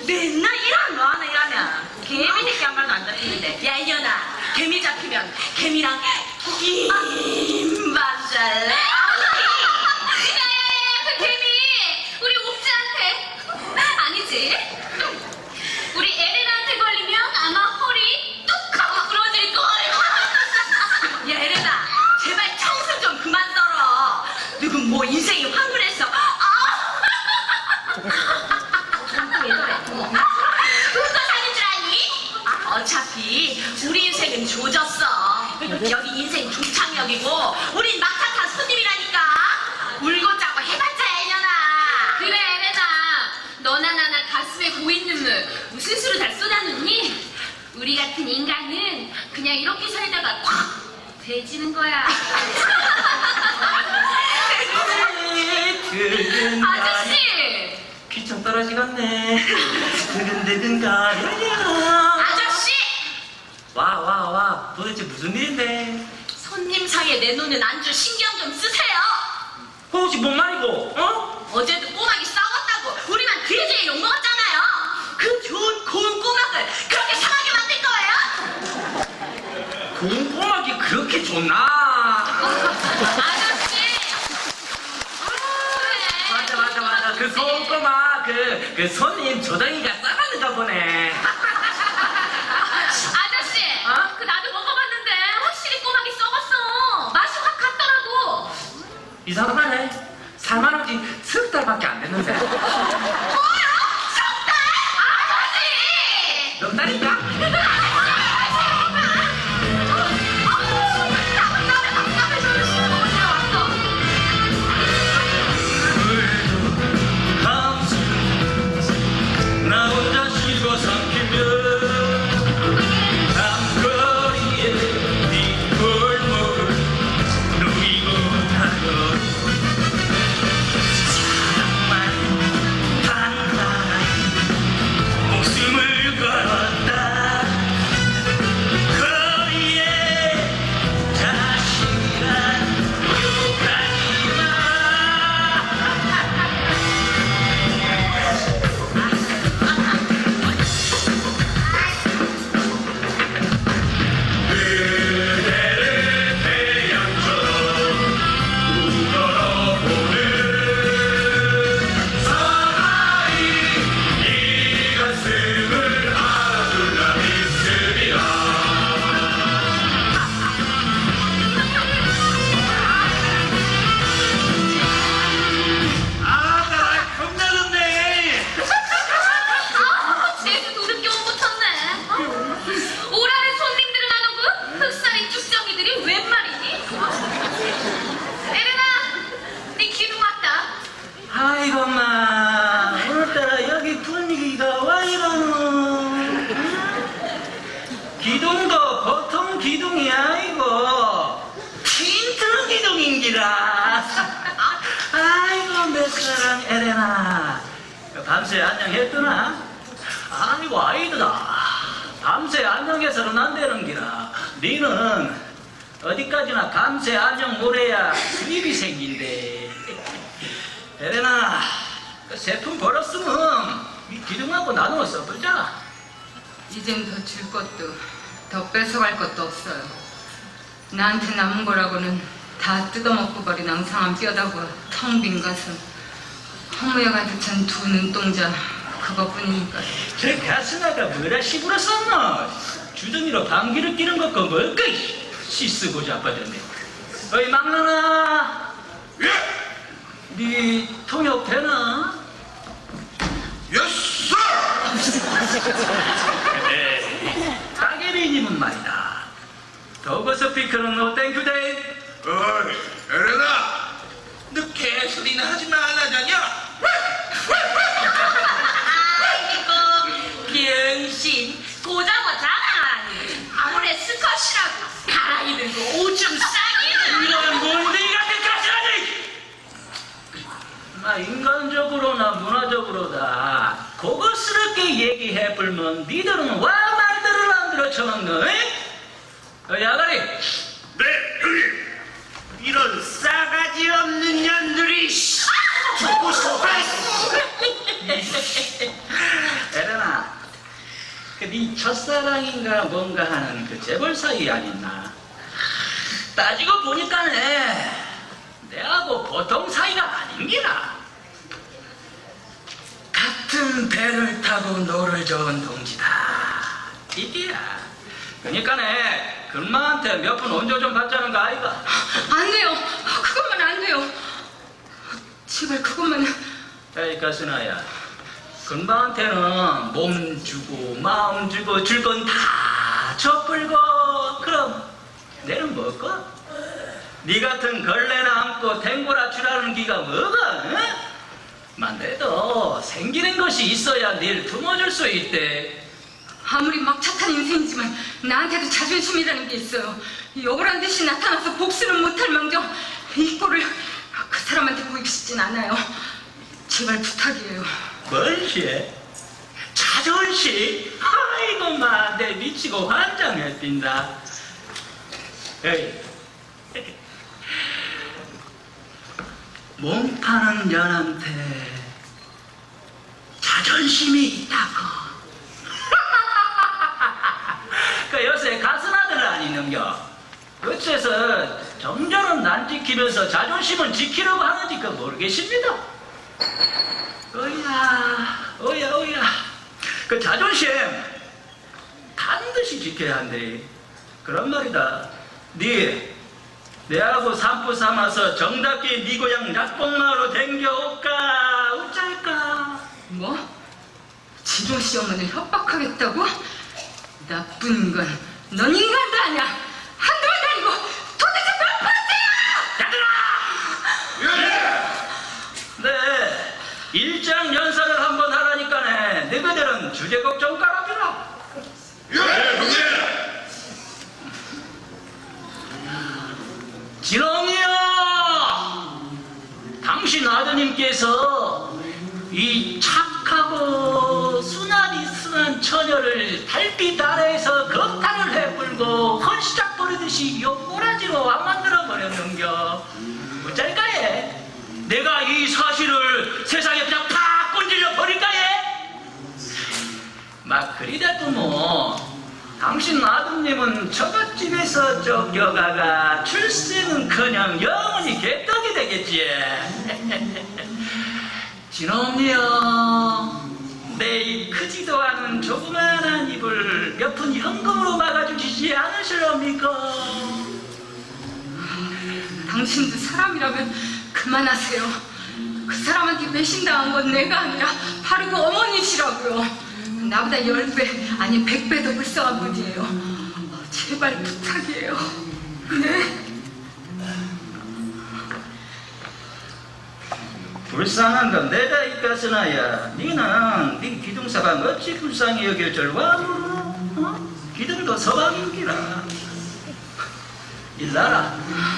맨날 일하는 거 하나 일하면 개미 새끼 한 마리도 안 잡히는데. 야 이년아, 개미 잡히면 개미랑 김밥 잘래? 야야야, 그 개미 우리 옥지한테 아니지? 우리 에레나한테 걸리면 아마 허리 뚝 하고 부러질걸. 야 에레나, 제발 청승 좀 그만 떨어. 누군 뭐 인생이 황홀해서 왜 그래? 웃고 사는 줄 아니? 어차피 우리 인생은 조졌어. 여기 인생 종착역이고 우린 막차 탄 손님이라니까. 울고 짜고 해봤자 애년아. 그래 에레나, 너나 나나 가슴에 고인 눈물 무슨 수로 다 쏟아놓니? 우리 같은 인간은 그냥 이렇게 살다가 콱 돼지는 거야. 아저씨! 귀청 떨어지겠네. 드근드근 가려냐. 아저씨! 와, 와, 와. 도대체 무슨 일인데? 손님 상에 내놓는 안주 신경 좀 쓰세요. 혹시 뭔 말이고, 어? 어제도 꼬막이 싸웠다고 우리만 돼지에 욕먹었잖아요. 그 좋은 고운 꼬막을 그렇게 상하게 만들 거예요? 고운 꼬막이 그렇게 좋나? 아저씨! 맞아, 맞아, 맞아. 그 고운 꼬막, 그, 그 손님 조정이가 싸가는가 보네. 아저씨! 어? 그 나도 먹어봤는데 확실히 꼬막이 썩었어. 맛이 확 갔더라고. 이상하네. 살만한 지 석 달밖에 안 됐는데. 뭐야? 썩다! 아저씨! 넉 달인가? 나 혼자 쉬고 삼키며 밤거리에 네 골목을 누이고 타고 정말 단단한 목숨을 걸었다. 거리에 자신이란 욕하지 마. 그대를 태양처럼 우러러보는 사나이 이 가슴을 알아줄라 믿으리라. 아나 겁나는데. 아, 재수 도둑 경험 붙었네. 어? 오라는 손님들은 안 오고 흑살인 쭉정이들이 웬 말이니? 에레나, 네 기둥 왔다. 아이고 엄마, 오늘따라 여기 분위기가 와 이러노. 기둥도 보통 기둥이 아니고 틴트 기둥인기라. 아이고 내 사랑 에레나, 밤새 안녕했더나? 아이고 아이들아, 밤새 안녕해서는 안 되는기라. 니는 어디까지나 감새 안녕 못해야 수입이 생긴대. 에레나, 그 제품 벌었으면 이 기둥하고 나누어 써보자. 이젠 더 줄 것도 더 뺏어갈 것도 없어요. 나한테 남은 거라고는 다 뜯어먹고 버린 앙상한 뼈다구 텅 빈 가슴, 허무에 가득 찬 두 눈동자, 그것뿐이니까. 저 가스나가 뭐라 시부렸었노? 주둥이로 방귀를 끼는 것과 뭘까? 씻쓰고 자빠졌네. 어이 막내나, 예! 네 통역 되나? 예스! 그래, 따개비님은 말이다. 더그 스피커는 노 땡큐데이. 어이, 에레나! 너 개소리나 하지 말라자냐? 아이고 병신 고자고 자랑하니. 아무래 스컷이라고 갈아입은 거 오줌 싸기는. 이런 뭔데 이 같은 가시라니! 나 인간적으로나 문화적으로다 고급스럽게 얘기해불면 니들은 와 말들을 안 들어쳐먹노? 어, 야가리! 네, 형님! 이런 싸가지 없는 년들이 죽고 싶어! 에레나, 네 첫사랑인가 뭔가 하는 그 재벌 사이 아니나. 따지고 보니까네 내하고 보통 사이가 아닙니다. 같은 배를 타고 노를 저은 동지다 이게야. 그러니까네 금마한테 몇 푼 온조 좀 받자는 거 아이가? 안 돼요. 그것만 안 돼요. 제발 그것만. 그러니까 순아야, 금방한테는 몸 주고 마음 주고 줄 건 다 줘불고 그럼 내는 뭐고? 네 같은 걸레나 안고 댕고라 주라는 기가 뭐가? 응? 만대도 생기는 것이 있어야 늘 품어줄 수 있대. 아무리 막차탄 인생이지만 나한테도 자존심이라는 게 있어요. 억울한 듯이 나타나서 복수는 못할 망정 이 꼴을 그 사람한테 보이고 싶진 않아요. 제발 부탁이에요. 뭘시? 자존심? 아이고 마, 내 미치고 환장했빈다. 에이, 몸 파는 년한테 자존심이 있다고. 그 요새 가스나들 안 있는겨. 어째서 정전은 안 지키면서 자존심은 지키려고 하는지 그 모르겠습니다. 어야, 어야, 어야. 그 자존심 반드시 지켜야 한대. 그런 말이다. 네, 내하고 산부 삼아서 정답게 네 고향 낙봉마을로 댕겨올까, 어쩔까? 뭐? 지종씨 어머니를 협박하겠다고? 나쁜 건 넌 인간도 아니야. 한두 번도 아니고 도대체 몇 번째야! 네, 일장 연설을 한번 하라니까네. 너희들은 주제곡 좀 깔아주라. 지렁이야, 당신 아드님께서 이 착하고 순하디 순한 처녀를 달빛 아래에서 겁탈을 해불고 헌시작 부르듯이 욕꼬라지로 안 만들어버렸는겨. 어쩔까예? 내가 이 사실을 세상에 그냥 팍 꼰질려 버릴까예? 막 그리다도 뭐 당신 아드님은 저것집에서 쫓겨가가 출세는커녕 영원히 개떡이 되겠지. 진엄이여, 내 이 크지도 않은 조그마한 입을 몇 푼 현금으로 막아주시지 않으실랍니까? 당신도 사람이라면 그만하세요. 그 사람한테 배신당한 건 내가 아니라 바로 그 어머니시라고요. 나보다 열 배 아니 백 배 더 불쌍한 분이에요. 제발 부탁이에요. 네? 불쌍한 건 내가 있겠으나야. 니는 네 기둥사방 어찌 불쌍히 여길 줄 와? 어? 기둥도 서방인기라. 일나라.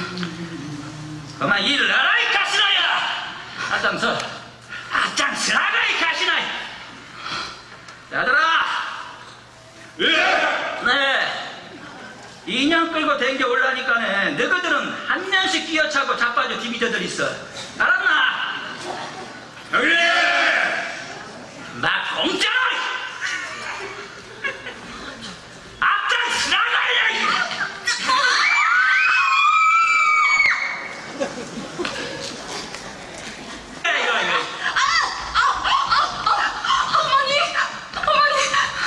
그만 일나라 이 가시나야. 아장서 아장서라가 이 가시나야. 얘들아. 예. 네. 인형 끌고 댕겨 올라니까네. 너희들은 한 년씩 끼어차고 자빠져 디비저들 있어. 알았나? 여기! 나 공짜로! 앞장 쓰라가야! 이거, 이거. 어머니! 어머니!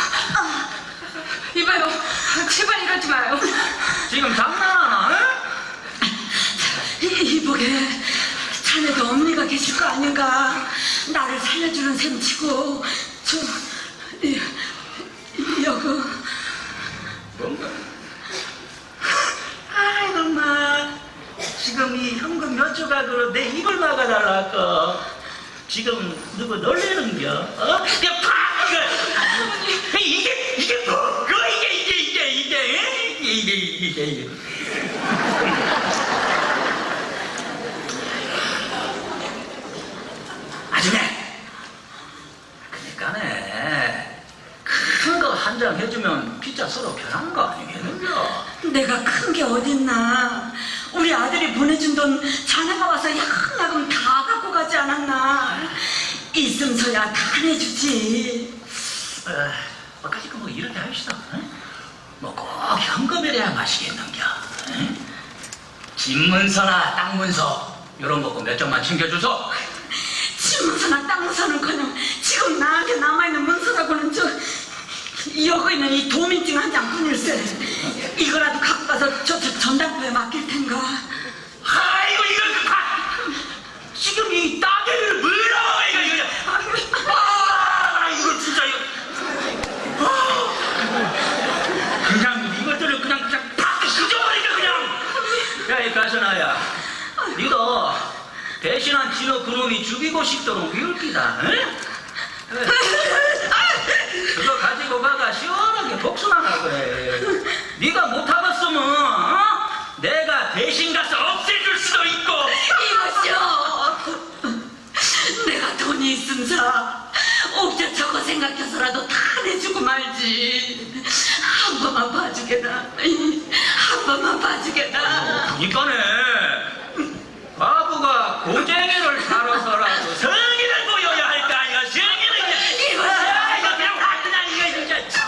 이봐요. 제발 이러지 마요. 지금 장난하나? 이, 이보게 자네도 어머니가 계실 거 아닌가. 나를 살려주는 셈 치고 저 이, 이, 여그 뭔가? 아이고 마, 지금 이 현금 몇 조각으로 내 입을 막아달라까. 지금 누구 놀리는겨? 어? 그냥 팍! 이거 이게 이게 뭐? 그 이게 이게 이게 이게 이게 이게 이게 아주네. 그러니까네 큰 거 한 장 해주면 피자 서로 편한 거 아니겠는가? 내가 큰 게 어딨나. 우리 아들이 보내준 돈 자네가 와서 야금야금 다 갖고 가지 않았나. 있음서야 다 내주지. 어, 뭐까지 뭐 이렇게 합시다. 뭐 꼭 현금이래야 맛이겠는겨. 집문서나 땅문서 이런 거 몇 장만 챙겨줘서. 집문서나 땅문서는커녕 지금 나한테 남아있는 문서라고는 저 여기 있는 이 도민증 한 장뿐일세. 이거라도 갖고 가서 저, 저 전당포에 맡길 텐가. 아이고 이거 다 지금 이 따개비를 물어 이거 이거. 아 이거 진짜 이거. 아, 그냥 이것들을 그냥 그냥 다 그져버리자 그냥. 야이 가선아야, 니도 대신한 진호 그놈이 죽이고 싶도록 비울기다. 응? 그거 가지고 가가 시원하게 복수하라 그래. 네가 못하겠으면 어? 내가 대신 가서 없애줄 수도 있고. 이것이요, 내가 돈이 있음사 옥자 저거 생각해서라도 다 내주고 말지. 한 번만 봐주게나. 한 번만 봐주게나. 그니까네 바보가 고쟁이를 사러서라도 성의를 보여야 할 거 아니야. 성의는 이거 아, 이거 그냥 그냥 이거 진짜.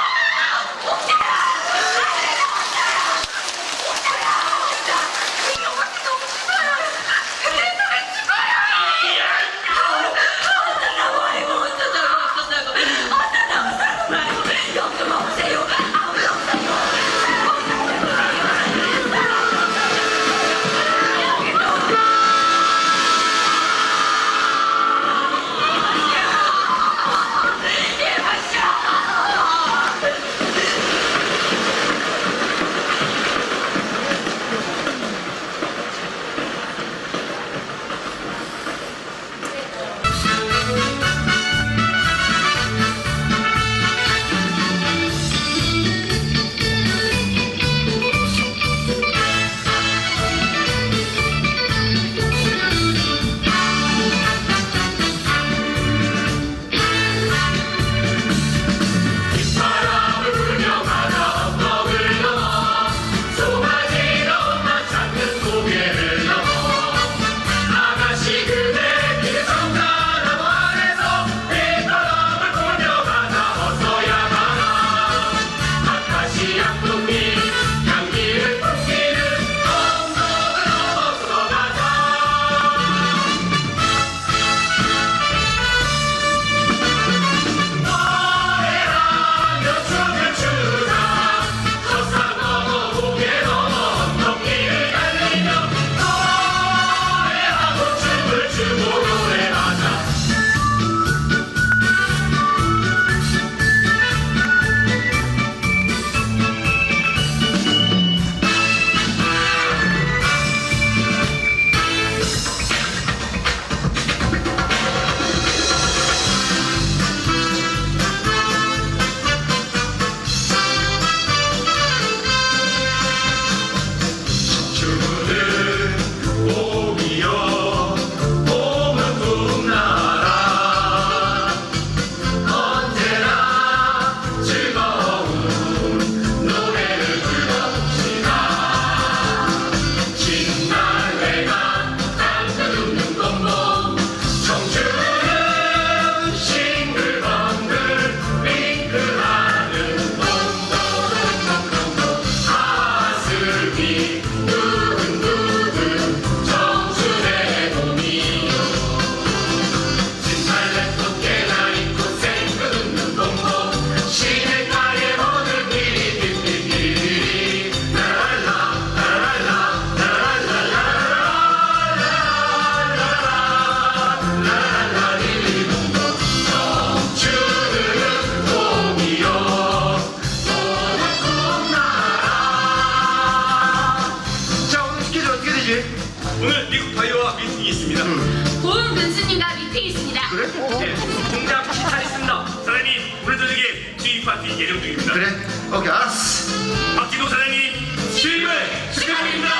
오늘 미국 바이오와 미팅이 있습니다. 고은 군수님과 미팅이 있습니다. 그래? 네, 공장 시찰 있습니다. 사장님, 오늘 저녁에 주의 파티 예정 중입니다. 그래? 오케이, 알았어. 박진호 사장님, 주의를 축하드립니다.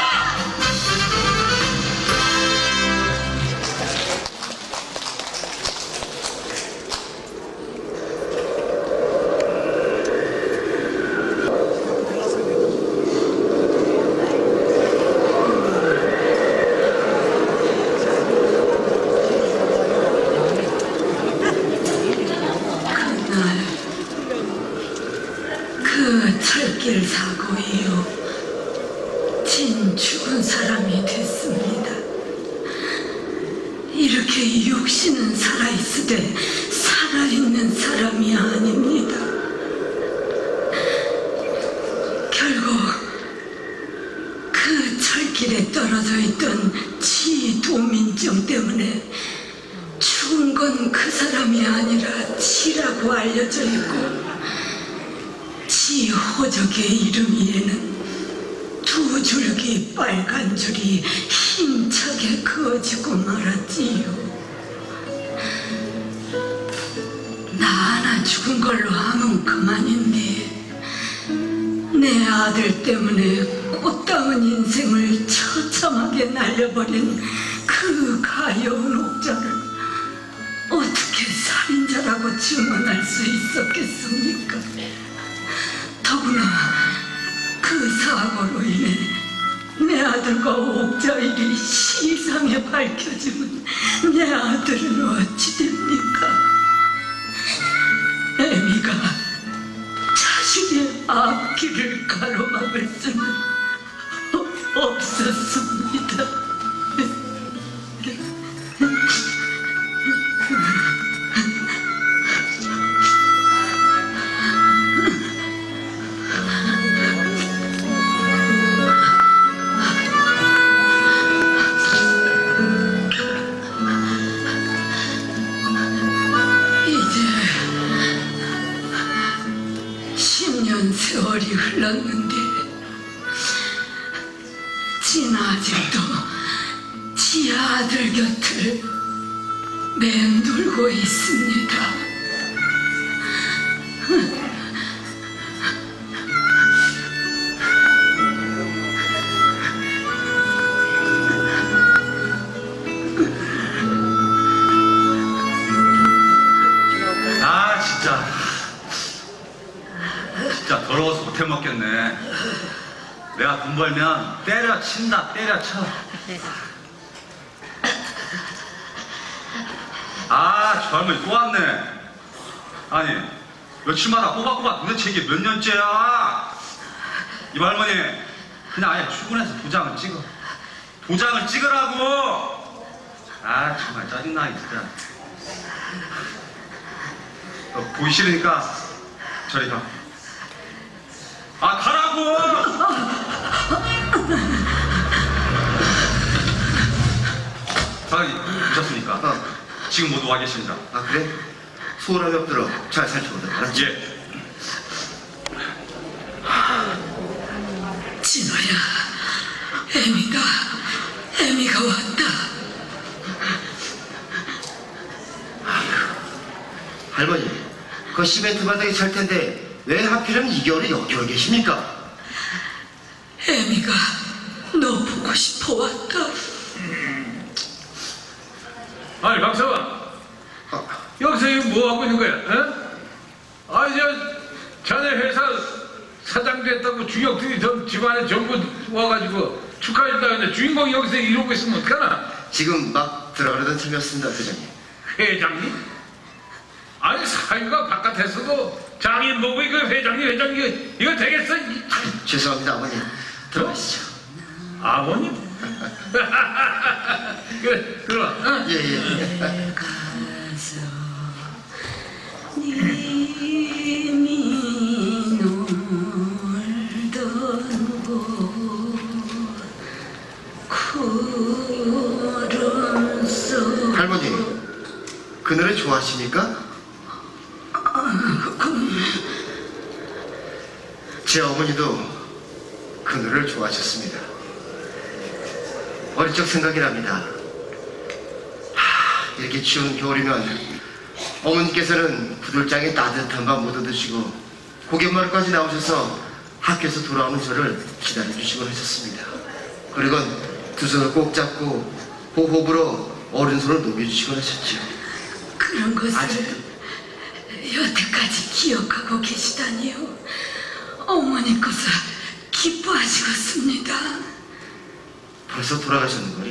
철길 사고이요. 진 죽은 사람이 됐습니다. 이렇게 육신은 살아있으되 살아있는 사람이 아닙니다. 결국 그 철길에 떨어져 있던 지 도민증 때문에 죽은 건 그 사람이 아니라 지라고 알려져 있고, 지 호적의 이름 위에는 두 줄기 빨간 줄이 힘차게 그어지고 말았지요. 나 하나 죽은 걸로 하면 그만인데 내 아들 때문에 꽃다운 인생을 처참하게 날려버린 그 가여운 옥자를 어떻게 살인자라고 증언할 수 있었겠습니까? 더구나 그 사고로 인해 내 아들과 옥자 일이 시상에 밝혀지면 내 아들은 어찌 됩니까? 애미가 자식의 앞길을 가로막을 수는 없었습니다. 세월이 흘렀는데 진 아직도 지 아들 곁을 맴돌고 있습니다. 아 진짜 진짜 더러워서 못해 먹겠네. 내가 돈 벌면 때려친다, 때려쳐. 아, 저 할머니 또 왔네. 아니, 며칠마다 꼬박꼬박 도대체 이게 몇 년째야? 이 할머니, 그냥 아예 출근해서 도장을 찍어. 도장을 찍으라고! 아, 정말 짜증나, 진짜. 어, 보기 싫으니까 저리 가. 아, 가라고! 사장님, 오셨습니까? 어. 지금 모두 와 계십니다. 아, 그래? 소홀함이 없도록 잘 살펴보도록. 알았지? 예. 진호야, 애미가, 애미가 왔다. 할머니, 그 시멘트 바닥이 찰 텐데 왜 하필이면 이 겨울에 여기 와 계십니까? 애미가 너 보고 싶어 왔다. 아니 박사관, 어. 여기서 이거 뭐 하고 있는 거야? 어? 아니 저 자네 회사 사장 됐다고 주역들이 전 집안에 전부 와가지고 축하해준다 했는데 주인공이 여기서 이러고 있으면 어떡하나? 지금 막 들어가려던 참이었습니다, 회장님. 회장님? 아니 사유가 바깥에서도 장인 보고 이거 회장님 회장님 이거 되겠어? 죄송합니다, 아버님. 들어가시죠. 아버님? 그래 들어와. 어? 예, 예. 가서 님이 놀던 곳 구름 속. 할머니, 그 노래 좋아하십니까? 제 어머니도 그 노래를 좋아하셨습니다. 어릴 적 생각이 납니다. 하, 이렇게 추운 겨울이면 어머니께서는 구들장에 따뜻한 밥 못 얻으시고 고갯마루까지 나오셔서 학교에서 돌아오는 저를 기다려주시곤 하셨습니다. 그리고 두 손을 꼭 잡고 호흡으로 어른손을 녹여주시곤 하셨죠. 그런 것을 아직도 여태까지 기억하고 계시다니요. 어머니께서 기뻐하시겠습니다. 벌써 돌아가셨는걸요.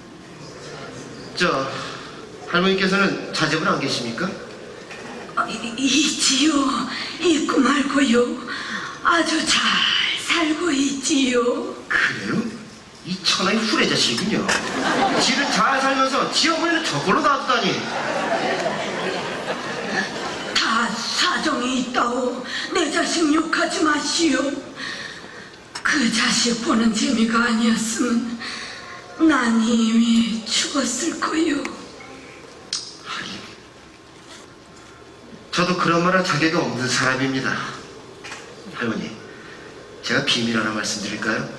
저 할머니께서는 자제분 안 계십니까? 아, 이- 있지요. 있고 말고요. 아주 잘 살고 있지요. 그래요? 이 천하의 후레자식이군요. 지는 잘 살면서 지 어머니는 저걸로 놔두다니. 다 사정이 있다오. 내 자식 욕하지 마시오. 그 자식 보는 재미가 아니었으면 난 이미 죽었을 거요. 하긴 저도 그런 말할 자격이 없는 사람입니다. 할머니, 제가 비밀 하나 말씀드릴까요?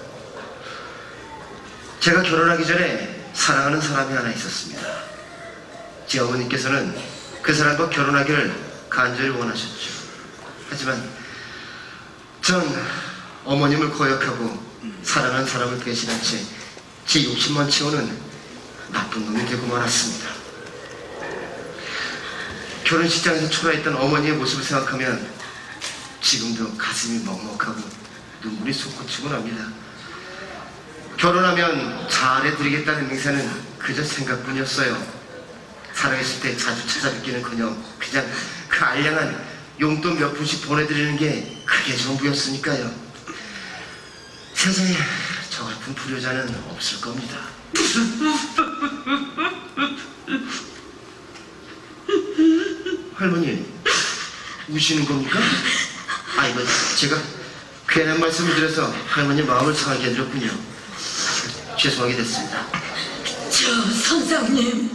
제가 결혼하기 전에 사랑하는 사람이 하나 있었습니다. 제 어머니께서는 그 사람과 결혼하기를 간절히 원하셨죠. 하지만 전 어머님을 거역하고 사랑하는 사람을 배신한 채 제 욕심만 채우는 나쁜 놈이 되고 말았습니다. 결혼식장에서 초라했던 어머니의 모습을 생각하면 지금도 가슴이 먹먹하고 눈물이 솟구치고 납니다. 결혼하면 잘해드리겠다는 맹세는 그저 생각뿐이었어요. 살아있을 때 자주 찾아뵙기는커녕 그냥 그 알량한 용돈 몇 푼씩 보내드리는 게 그게 전부였으니까요. 세상에 저 같은 불효자는 없을 겁니다. 할머니, 우시는 겁니까? 아, 이거 제가 괜한 말씀을 드려서 할머니 마음을 상하게 해드렸군요. 죄송하게 됐습니다. 저 선생님,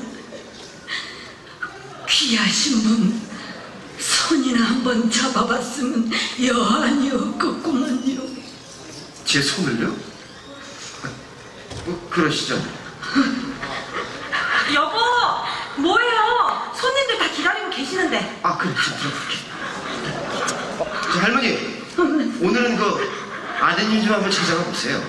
귀하신 분 손이나 한번 잡아봤으면 여한이 없겠구만요. 제 손을요? 뭐 그러시죠. 여보, 뭐예요? 손님들 다 기다리고 계시는데. 아, 그래, 지금 들어볼게. 저 할머니, 오늘은 그 아드님 좀 한번 찾아가 보세요.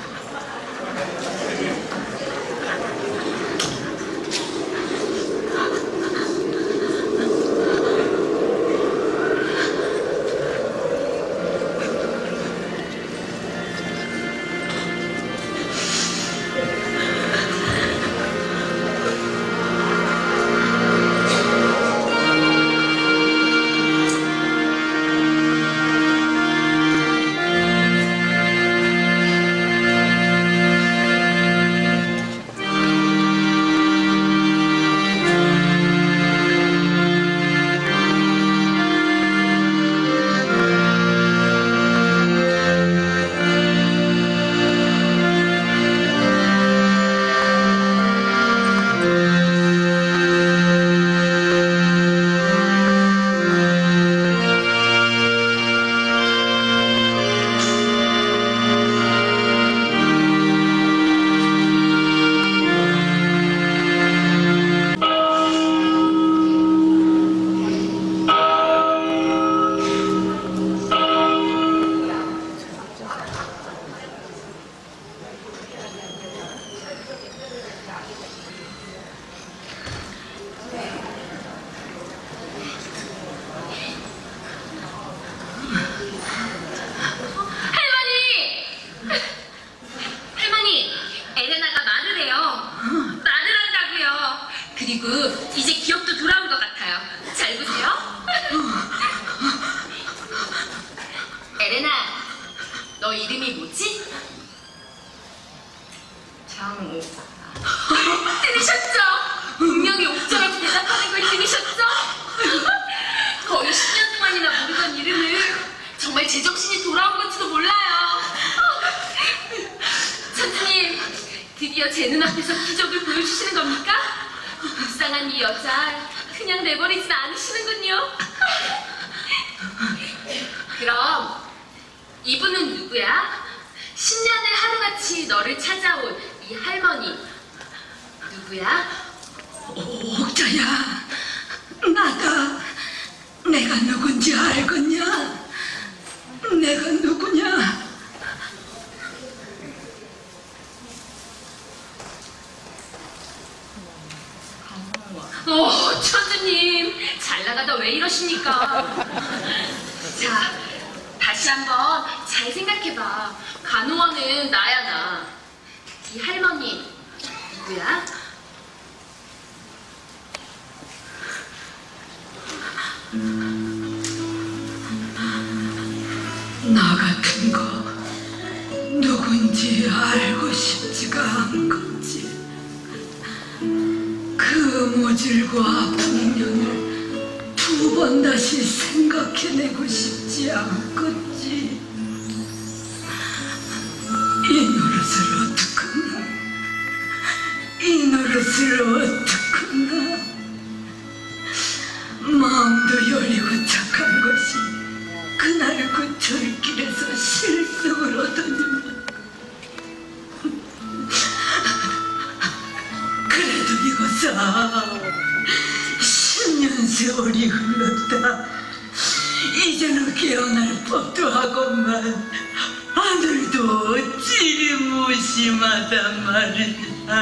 들으셨죠? 분명히 옥자라고 대답하는 걸 들으셨죠? 거의 십 년 동안이나 모르던 이름을 정말 제정신이 돌아온 건지도 몰라요. 천주님, 드디어 제 눈앞에서 기적을 보여주시는 겁니까? 불쌍한 이 여자 그냥 내버리진 않으시는군요. 그럼 이분은 누구야? 십 년을 하루같이 너를 찾아온 이 할머니 누구야? 옥자야, 나가. 내가 누군지 알겠냐? 내가 누구냐? 오, 천주님, 잘 나가다 왜 이러십니까? 자, 다시 한번 잘 생각해봐. 간호원은 나야, 나. 이 할머니 누구야? 나 같은 거 누군지 알고 싶지가 않겠지. 그 모질고 아픈 년을 두 번 다시 생각해내고 싶지 않겠지. 이 노릇을 어떡하나, 이 노릇을 어떡하나. 마음도 여리고 착한 것이 그날 그 절길에서 실속을 얻었느냐. 그래도 이것아, 십년 세월이 흘렀다. 이제는 깨어날 법도 하건만 하늘도 찌리 무심하단 말이야.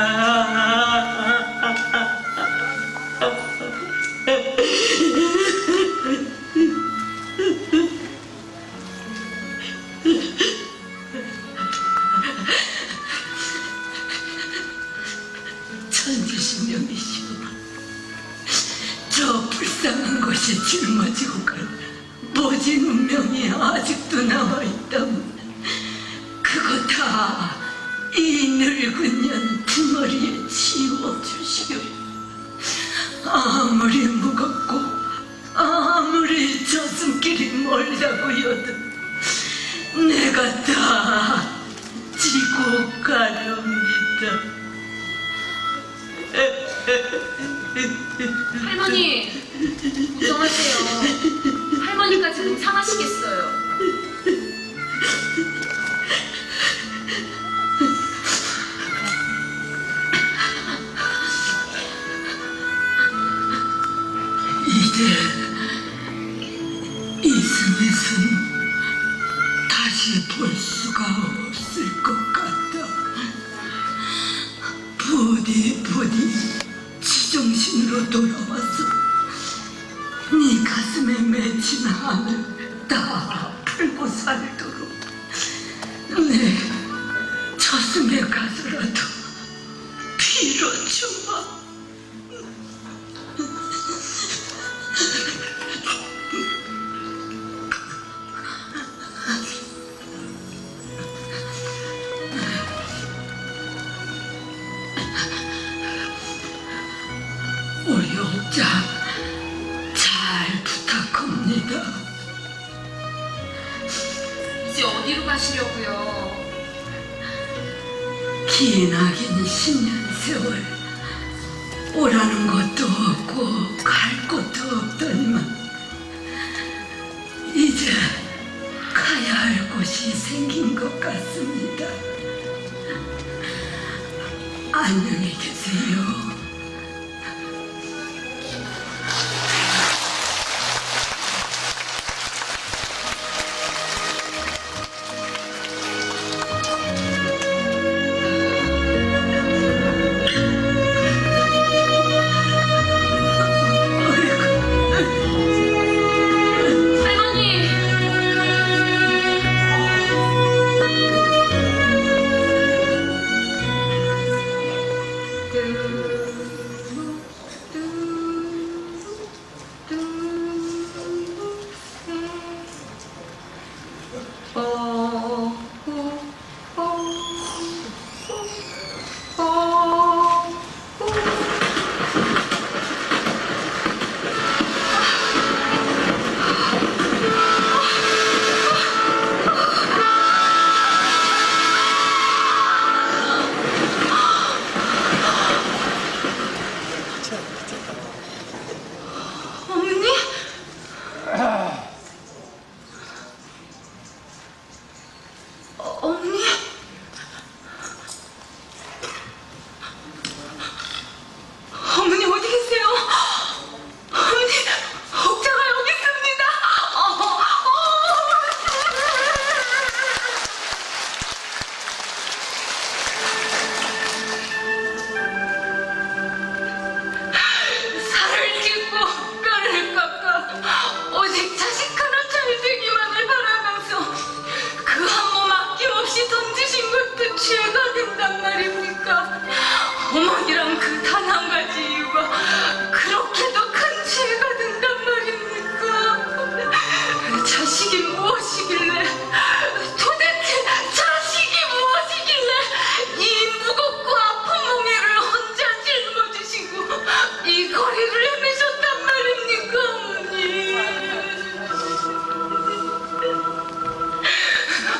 천지신명이시오. 저 불쌍한 것이 짊어지고 갈 모진 운명이 아직도 남아있다면 그거 다 이 늙은 년 등머리에 지워주시오. 아무리 무겁고 아무리 저승길이 멀다고 여도 내가 다 지고 가렵니다. 할머니, 걱정하세요. 할머니까지는 상하시겠어요. 이제 이승에선 다시 볼 수가 없을 것 같다. 부디 부디 지정신으로 돌아와서 네 가슴에 맺힌 한을 다 풀고 살도록 내 저승에 가서라도 빌어주마. 우리 옥자 잘 부탁합니다. 이제 어디로 가시려고요? 기나긴 십년 세월 오라는 것도 없고 갈 곳도 없더니만 이제 가야 할 곳이 생긴 것 같습니다. 안녕히 계세요.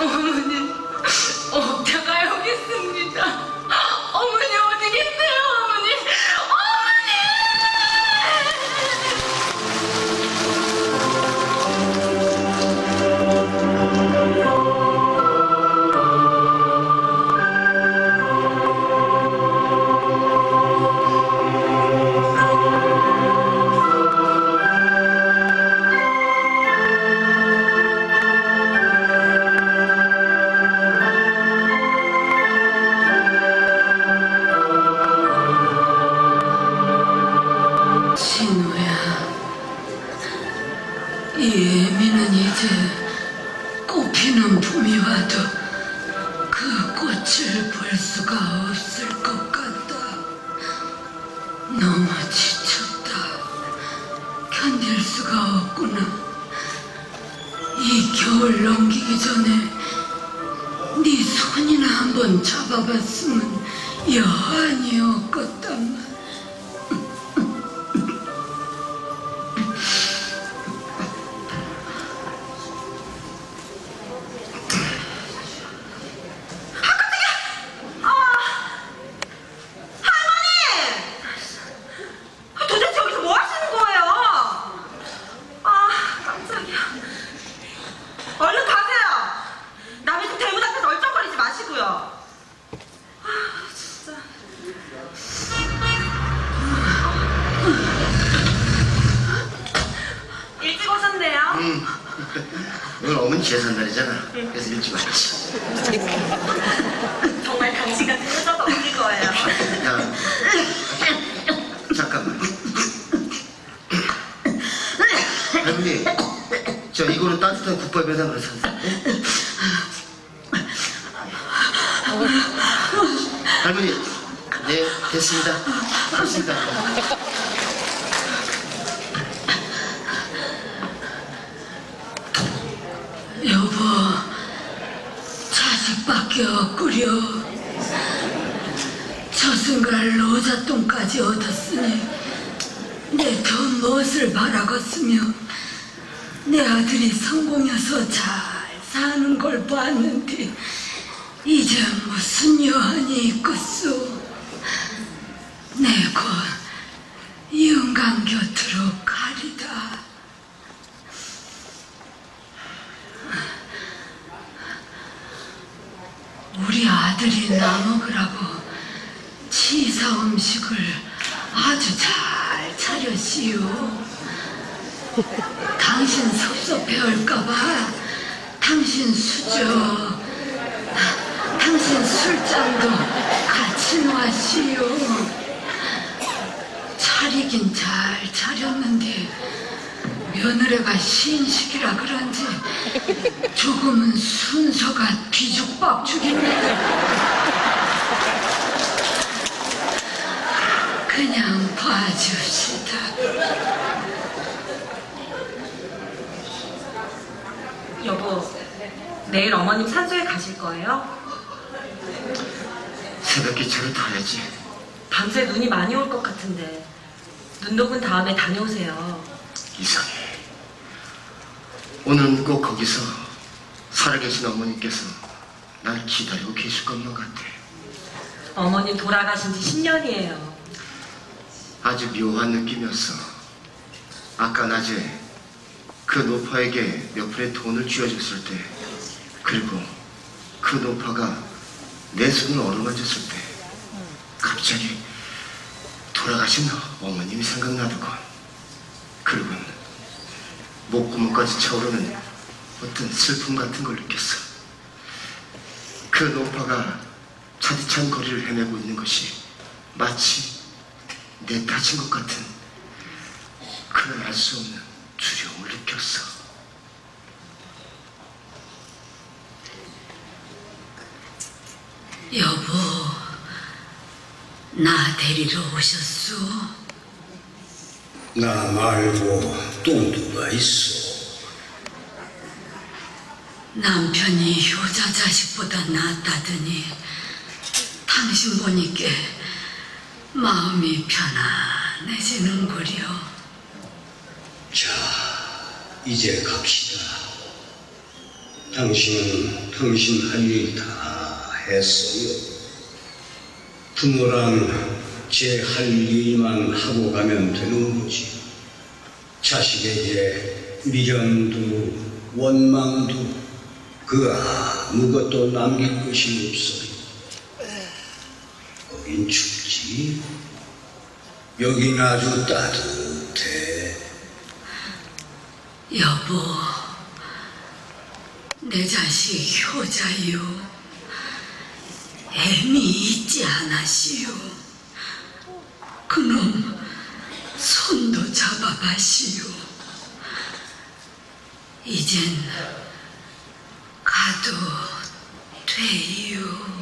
어머니, 업자가 여기 있습니다. 어머니 어디 계세요, 어머니? 진우야, 이 애미는 이제 꽃피는 봄이 와도 그 꽃을 볼 수가 없을 것 같다. 너무 지쳤다. 견딜 수가 없구나. 이 겨울 넘기기 전에 네 손이나 한번 잡아봤으면 여한이었겠단만. 오늘 어머니 제삿날이잖아. 그래서 일찍 왔지. 정말 당신 같은 여자가 어디 거예요? 야, 잠깐만. 할머니, 저 이거는 따뜻한 국밥에다 넣어서 할머니, 네, 됐습니다. 됐습니다. 여보, 자식밖에 없구려. 저승갈 노잣돈까지 얻었으니 내 더 무엇을 바라겠으며 내 아들이 성공해서 잘 사는 걸 봤는데 이제 무슨 여한이 있겠소. 내 곧 영감 곁으로 가리다. 우리 아들이 나먹으라고 치사 음식을 아주 잘 차렸시오. 당신 섭섭해할까봐 당신 수저, 당신 술잔도 같이 놨시오. 차리긴 잘 차렸는데 며느리가 신식이라 그런지 조금은 순서가 뒤죽박죽이네. 그냥 봐줍시다. 여보, 내일 어머님 산소에 가실 거예요? 새벽 기차를 타야지. 밤새 눈이 많이 올 것 같은데 눈 녹은 다음에 다녀오세요. 이상해. 오늘은 꼭 거기서 살아계신 어머니께서 날 기다리고 계실 것만 같아. 어머님 돌아가신 지 십 년이에요. 아주 묘한 느낌이었어. 아까 낮에 그 노파에게 몇 푼의 돈을 쥐어줬을 때, 그리고 그 노파가 내 손을 어루만졌을 때 갑자기 돌아가신 어머님이 생각나더군. 그리고는 목구멍까지 차오르는 어떤 슬픔 같은 걸 느꼈어. 그 노파가 차디찬 거리를 헤매고 있는 것이 마치 내 탓인 것 같은 그런 알 수 없는 두려움을 느꼈어. 여보, 나 데리러 오셨소? 나 말고 또 누가 있어? 남편이 효자 자식보다 낫다더니 당신 보니까 마음이 편안해지는구려. 자, 이제 갑시다. 당신은 당신 할 일 다 했어요. 부모란 제 할 일만 하고 가면 되는 거지. 자식에게 미련도 원망도 그 아무것도 남길 것이 없어요. 거긴 춥지. 여긴 아주 따뜻해. 여보, 내 자식 효자요. 애미 있지 않았시요. 그놈 손도 잡아가시오. 이젠 가도 돼요.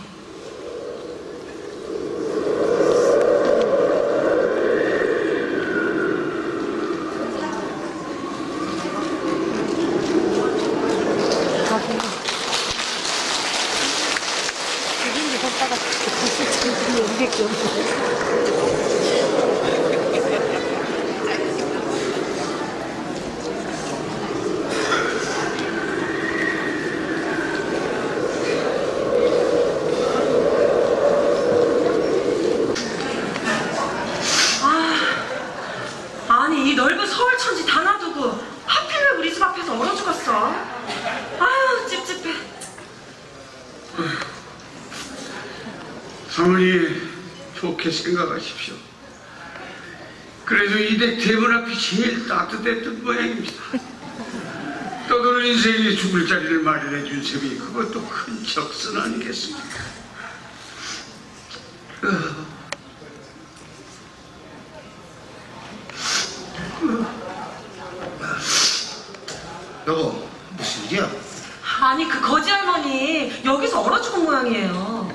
아니 이 넓은 서울 천지 다 놔두고 하필 왜 우리 집 앞에서 얼어 죽었어? 아유 찝찝해. 사모님 좋게 생각하십시오. 그래도 이댁 대문 앞이 제일 따뜻했던 모양입니다. 떠도는 인생이 죽을 자리를 마련해 준 셈이 그것도 큰 적선 아니겠습니까? 어. 여보, 무슨 일이야? 아니 그 거지 할머니 여기서 얼어 죽은 모양이에요.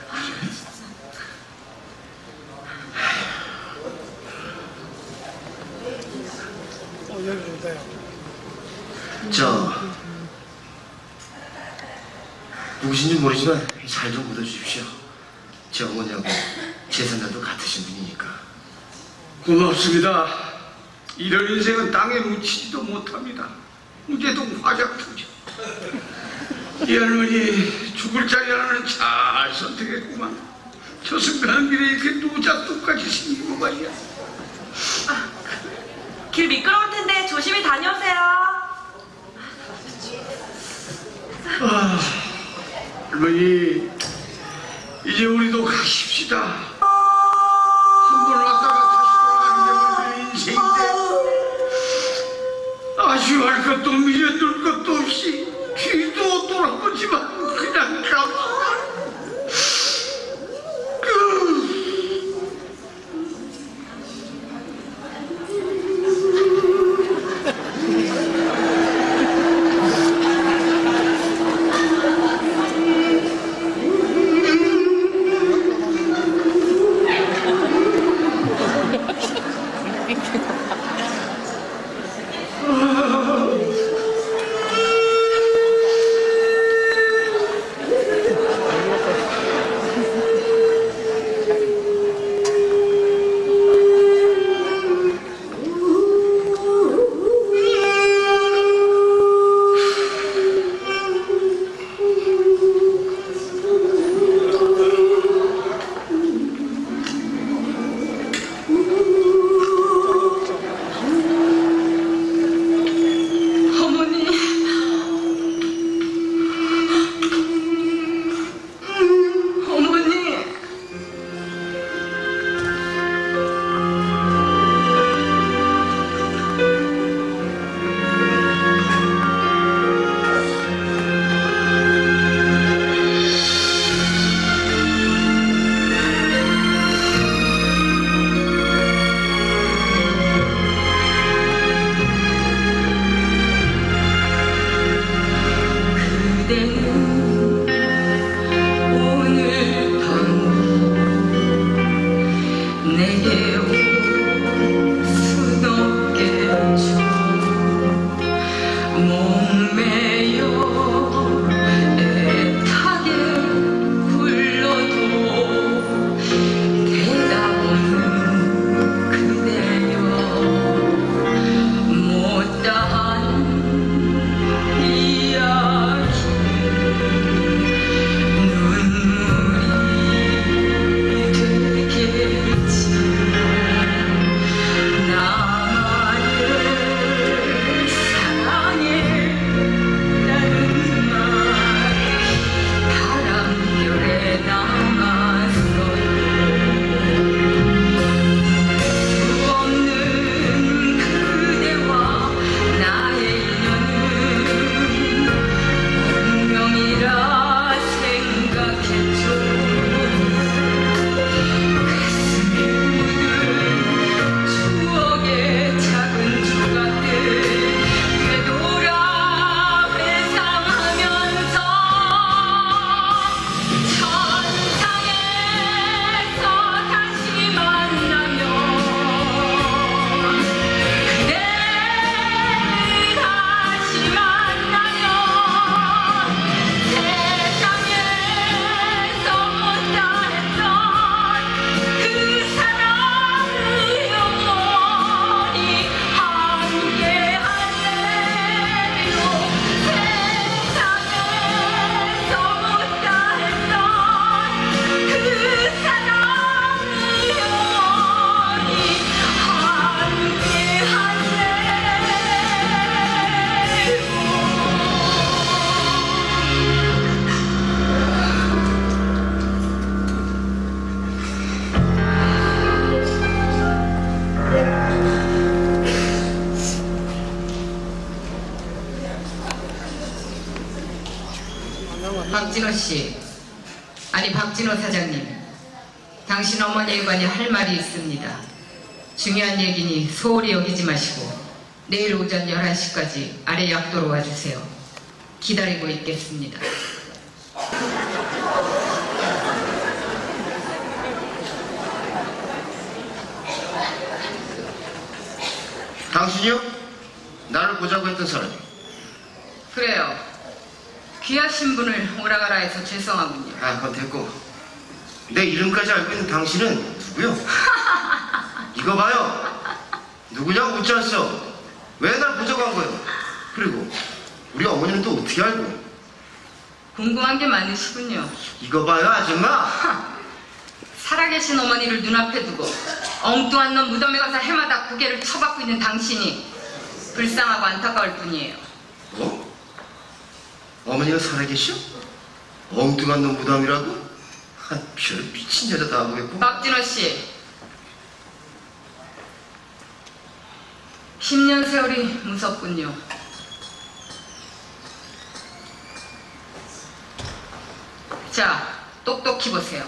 저 누구신지 모르지만 잘 좀 묻어주십시오. 제 어머니하고 재산자도 같으신 분이니까. 고맙습니다. 이런 인생은 땅에 묻히지도 못합니다. 무게동 화작터죠. 이 할머니 죽을 자리 하나는 잘 선택했구만. 저승 가는 길에 이렇게 노잣돈까지 생기고 말이야. 아, 길 미끄러울 텐데 조심히 다녀오세요. 아, 할머니 이제 우리도 가십시다. 한 번 왔다가 다시 돌아가는 게 우리 인생인데 아쉬워할 것도 미련둘 것도 없이 뒤도 돌아보지 말고 그냥 갑시다. 박진호 씨, 아니 박진호 사장님, 당신 어머니에 관해 할 말이 있습니다. 중요한 얘기니 소홀히 여기지 마시고 내일 오전 열한 시까지 아래 약도로 와주세요. 기다리고 있겠습니다. 당신이요? 나를 보자고 했던 사람이. 그래요. 귀하신 분을 오라가라 해서 죄송하군요. 아, 그건 됐고. 내 이름까지 알고 있는 당신은 누구요? 이거 봐요. 누구냐고 묻지 않았어. 왜 날 보자고 한 거예요? 그리고 우리 어머니는 또 어떻게 알고? 궁금한 게 많으시군요. 이거 봐요, 아줌마. 살아계신 어머니를 눈앞에 두고 엉뚱한 놈 무덤에 가서 해마다 고개를 쳐박고 있는 당신이 불쌍하고 안타까울 뿐이에요. 뭐? 어머니가 살아계셔? 엉뚱한 놈 무덤이라고? 아, 별 미친 여자 다 보겠고. 박진호 씨, 십 년 세월이 무섭군요. 자, 똑똑히 보세요.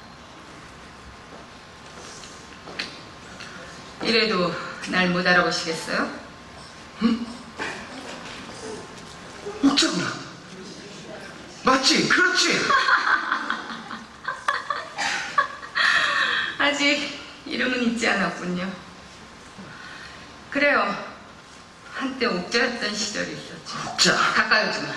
이래도 날 못 알아보시겠어요? 응? 옥자구나. 맞지? 그렇지? 아직 이름은 잊지 않았군요. 그래요. 한때 옥자였던 시절이 있었죠. 옥자. 가까이 오지 마.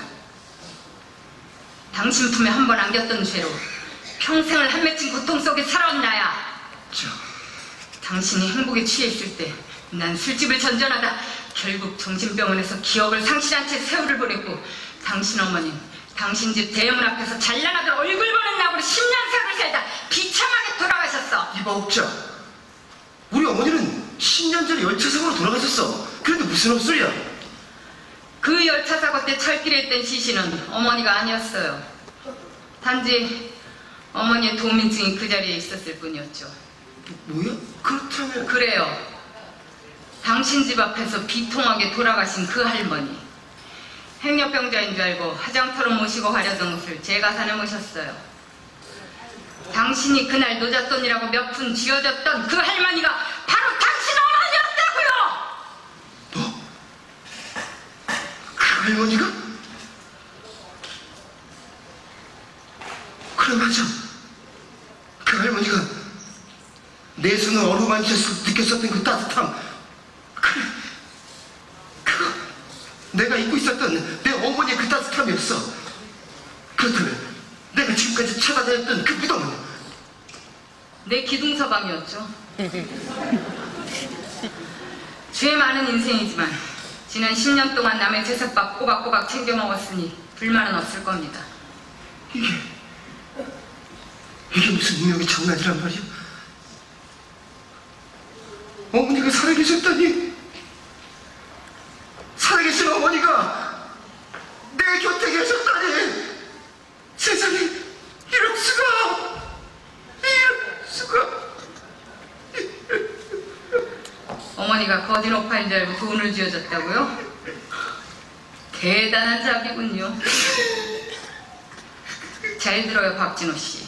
당신 품에 한 번 안겼던 죄로 평생을 한 맺힌 고통 속에 살아온 나야. 저... 당신이 행복에 취해 있을 때 난 술집을 전전하다 결국 정신병원에서 기억을 상실한 채 세월을 보냈고, 당신 어머님 당신 집 대형문 앞에서 잘난 아들 얼굴 보는 낙으로 십 년 세월을 살다 비참하게 돌아가셨어. 이봐 옥자, 우리 어머니는 십 년 전에 열차 사고로 돌아가셨어. 그런데 무슨 헛소리야? 그 열차 사고 때 철길에 있던 시신은 어머니가 아니었어요. 단지 어머니의 도민증이 그 자리에 있었을 뿐이었죠. 뭐야? 그렇다면... 그래요. 당신 집 앞에서 비통하게 돌아가신 그 할머니, 행여병자인 줄 알고 화장터로 모시고 가려던 것을 제가 산에 모셨어요. 당신이 그날 노잣돈이라고 몇 푼 쥐어줬던 그 할머니가 바로 당신 어머니였다고요! 뭐? 그 할머니가? 그래, 맞아. 그 할머니가 내 손을 어루만졌을 때 느꼈었던 그 따뜻함, 그래, 그거 내가 잊고 있었던 내 어머니의 그 따뜻함이었어. 그렇다면 내가 지금까지 찾아다녔던 그 무덤은? 내 기둥서방이었죠. 죄 많은 인생이지만 지난 십 년 동안 남의 제사밥 꼬박꼬박 챙겨 먹었으니 불만은 없을 겁니다. 이게 이게 무슨 운명의 장난이란 말이야? 어머니가 살아계셨다니, 살아계신 어머니가 내 곁에 계셨다니, 세상에 이럴 수가, 이럴 수가. 어머니가 거진 오빠인 줄 알고 돈을 쥐어줬다고요? 대단한 자비군요. 잘 들어요, 박진호 씨.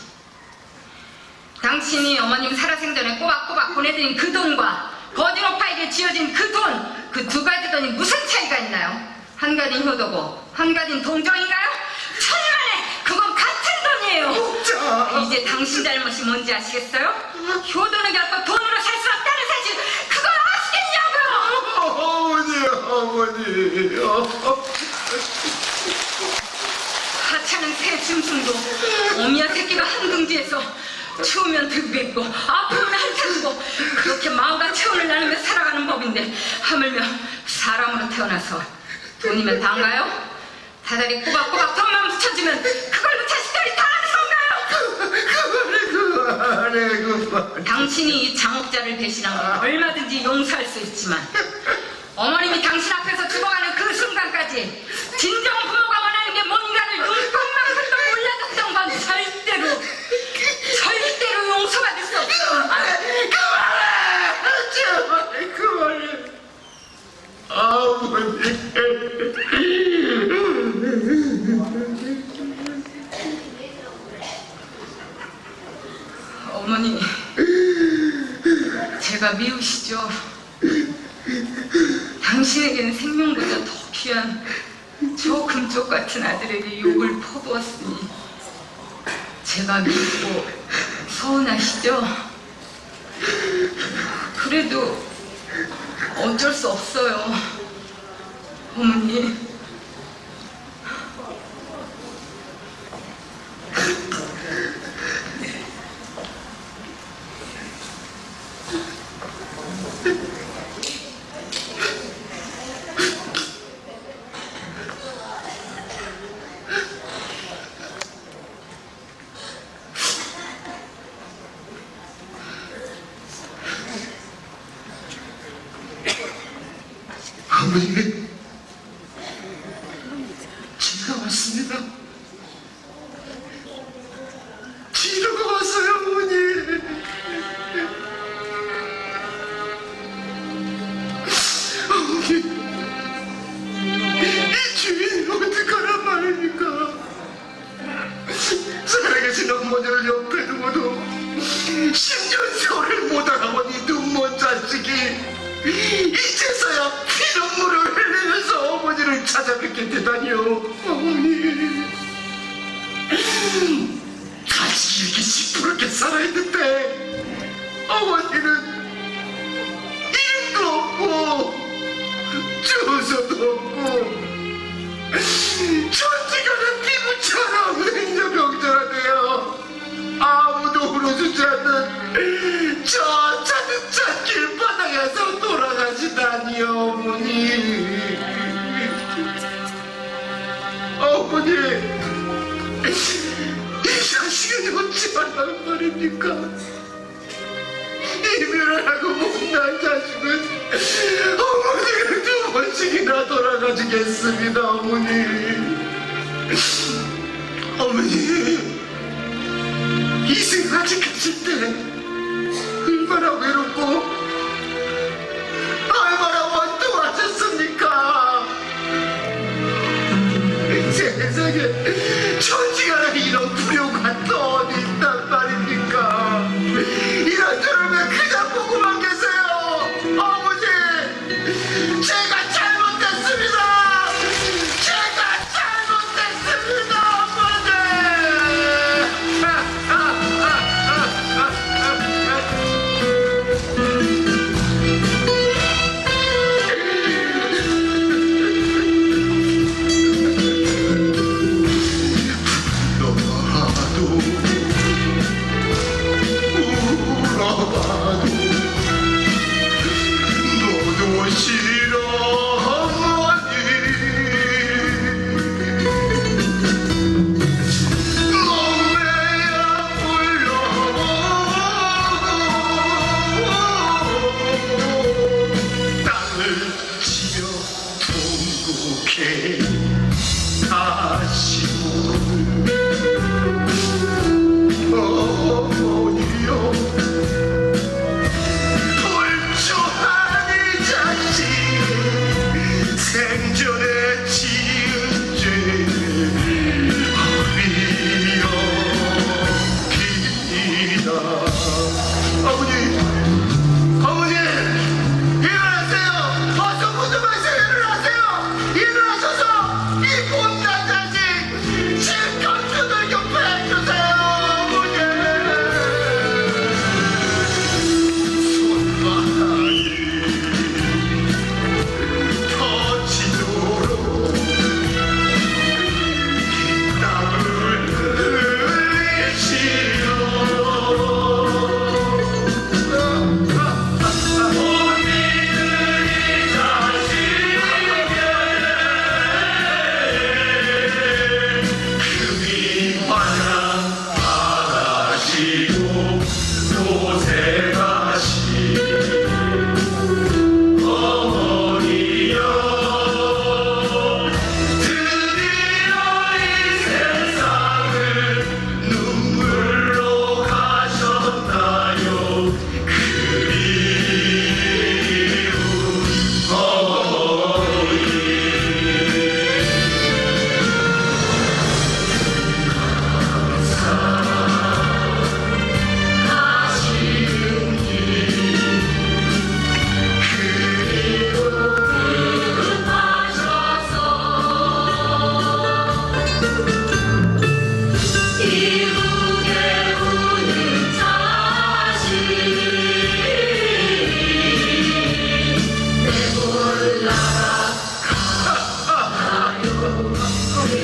당신이 어머님 살아생전에 꼬박꼬박 보내드린 그 돈과 거진 오빠에게 쥐어진 그 돈, 그 두 가지 돈이 무슨 차이가 있나요? 한 가지는 효도고 한 가지는 동정인가요? 천만에 그건 같은 돈이에요. 자. 이제 당신 잘못이 뭔지 아시겠어요? 효도는 결코 돈으로 살 수 없다는 사실, 그걸 아시겠냐고요? 어머니, 어머니. 하찮은 새 짐승도 어미야 새끼가 한 둥지에서 추우면 득비했고 아프면 핥아주고 그렇게 마음과 체온을 나누며 살아가는 법인데, 하물며 사람으로 태어나서 돈이면 다인가요? 다달이 꼬박꼬박 돈만 붙여주면 그걸로 자식들이 다 하는 건가요? 그만해, 그만해. 당신이 이 장옥자를 배신한 건 얼마든지 용서할 수 있지만 어머님이 당신 앞에서 죽어가는 그 순간까지 진정 부모가 원하는 게 뭔가를 눈동만큼도 몰라줬던 건 절대로 절대로 용서받을 수 없어. 그만해, 제발 그만해. 어머니. 제가 미우시죠? 당신에게는 생명보다 더 귀한 저 금쪽 같은 아들에게 욕을 퍼부었으니 제가 밉고 서운하시죠? 그래도 어쩔 수 없어요, 어머니. 어머니, 제가 왔습니다. 뒤로가 왔어요, 어머니. 어머니, 이 주인 어떡하란 말입니까? 살아계신 어머니를 옆에 두고도 십 년 세월을 못 알아본 이 눈먼 자식이 이제서야 피눈물을 흘리면서 어머니를 찾아뵙게 되다니요. 어머니, 자식이 이렇게 시퍼렇게 살아있는데 어머니는 이름도 없고 주소도 없고 천지간의 피부처럼 행여병절하되어 아무도 울어주지 않는 저 차듯한 길바닥에서 돌아가시다니요. 어머니, 어머니, 이 자식은 어찌하란 말입니까? 이별하고 못난 자식은 어머니를 두 번씩이나 돌아가시겠습니다. 어머니, 어머니, 이승까지 갔을 때 얼마나 외롭고 얼마나 원통하셨습니까? 세상에 천지간에 이런 불효가 또 어디 있단 말입니까? 이런 저를 왜 그냥 보고만 계세요? 어머니, 제가 잘못했습니다. 제가 잘못했습니다, 어머니. 너도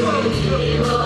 지워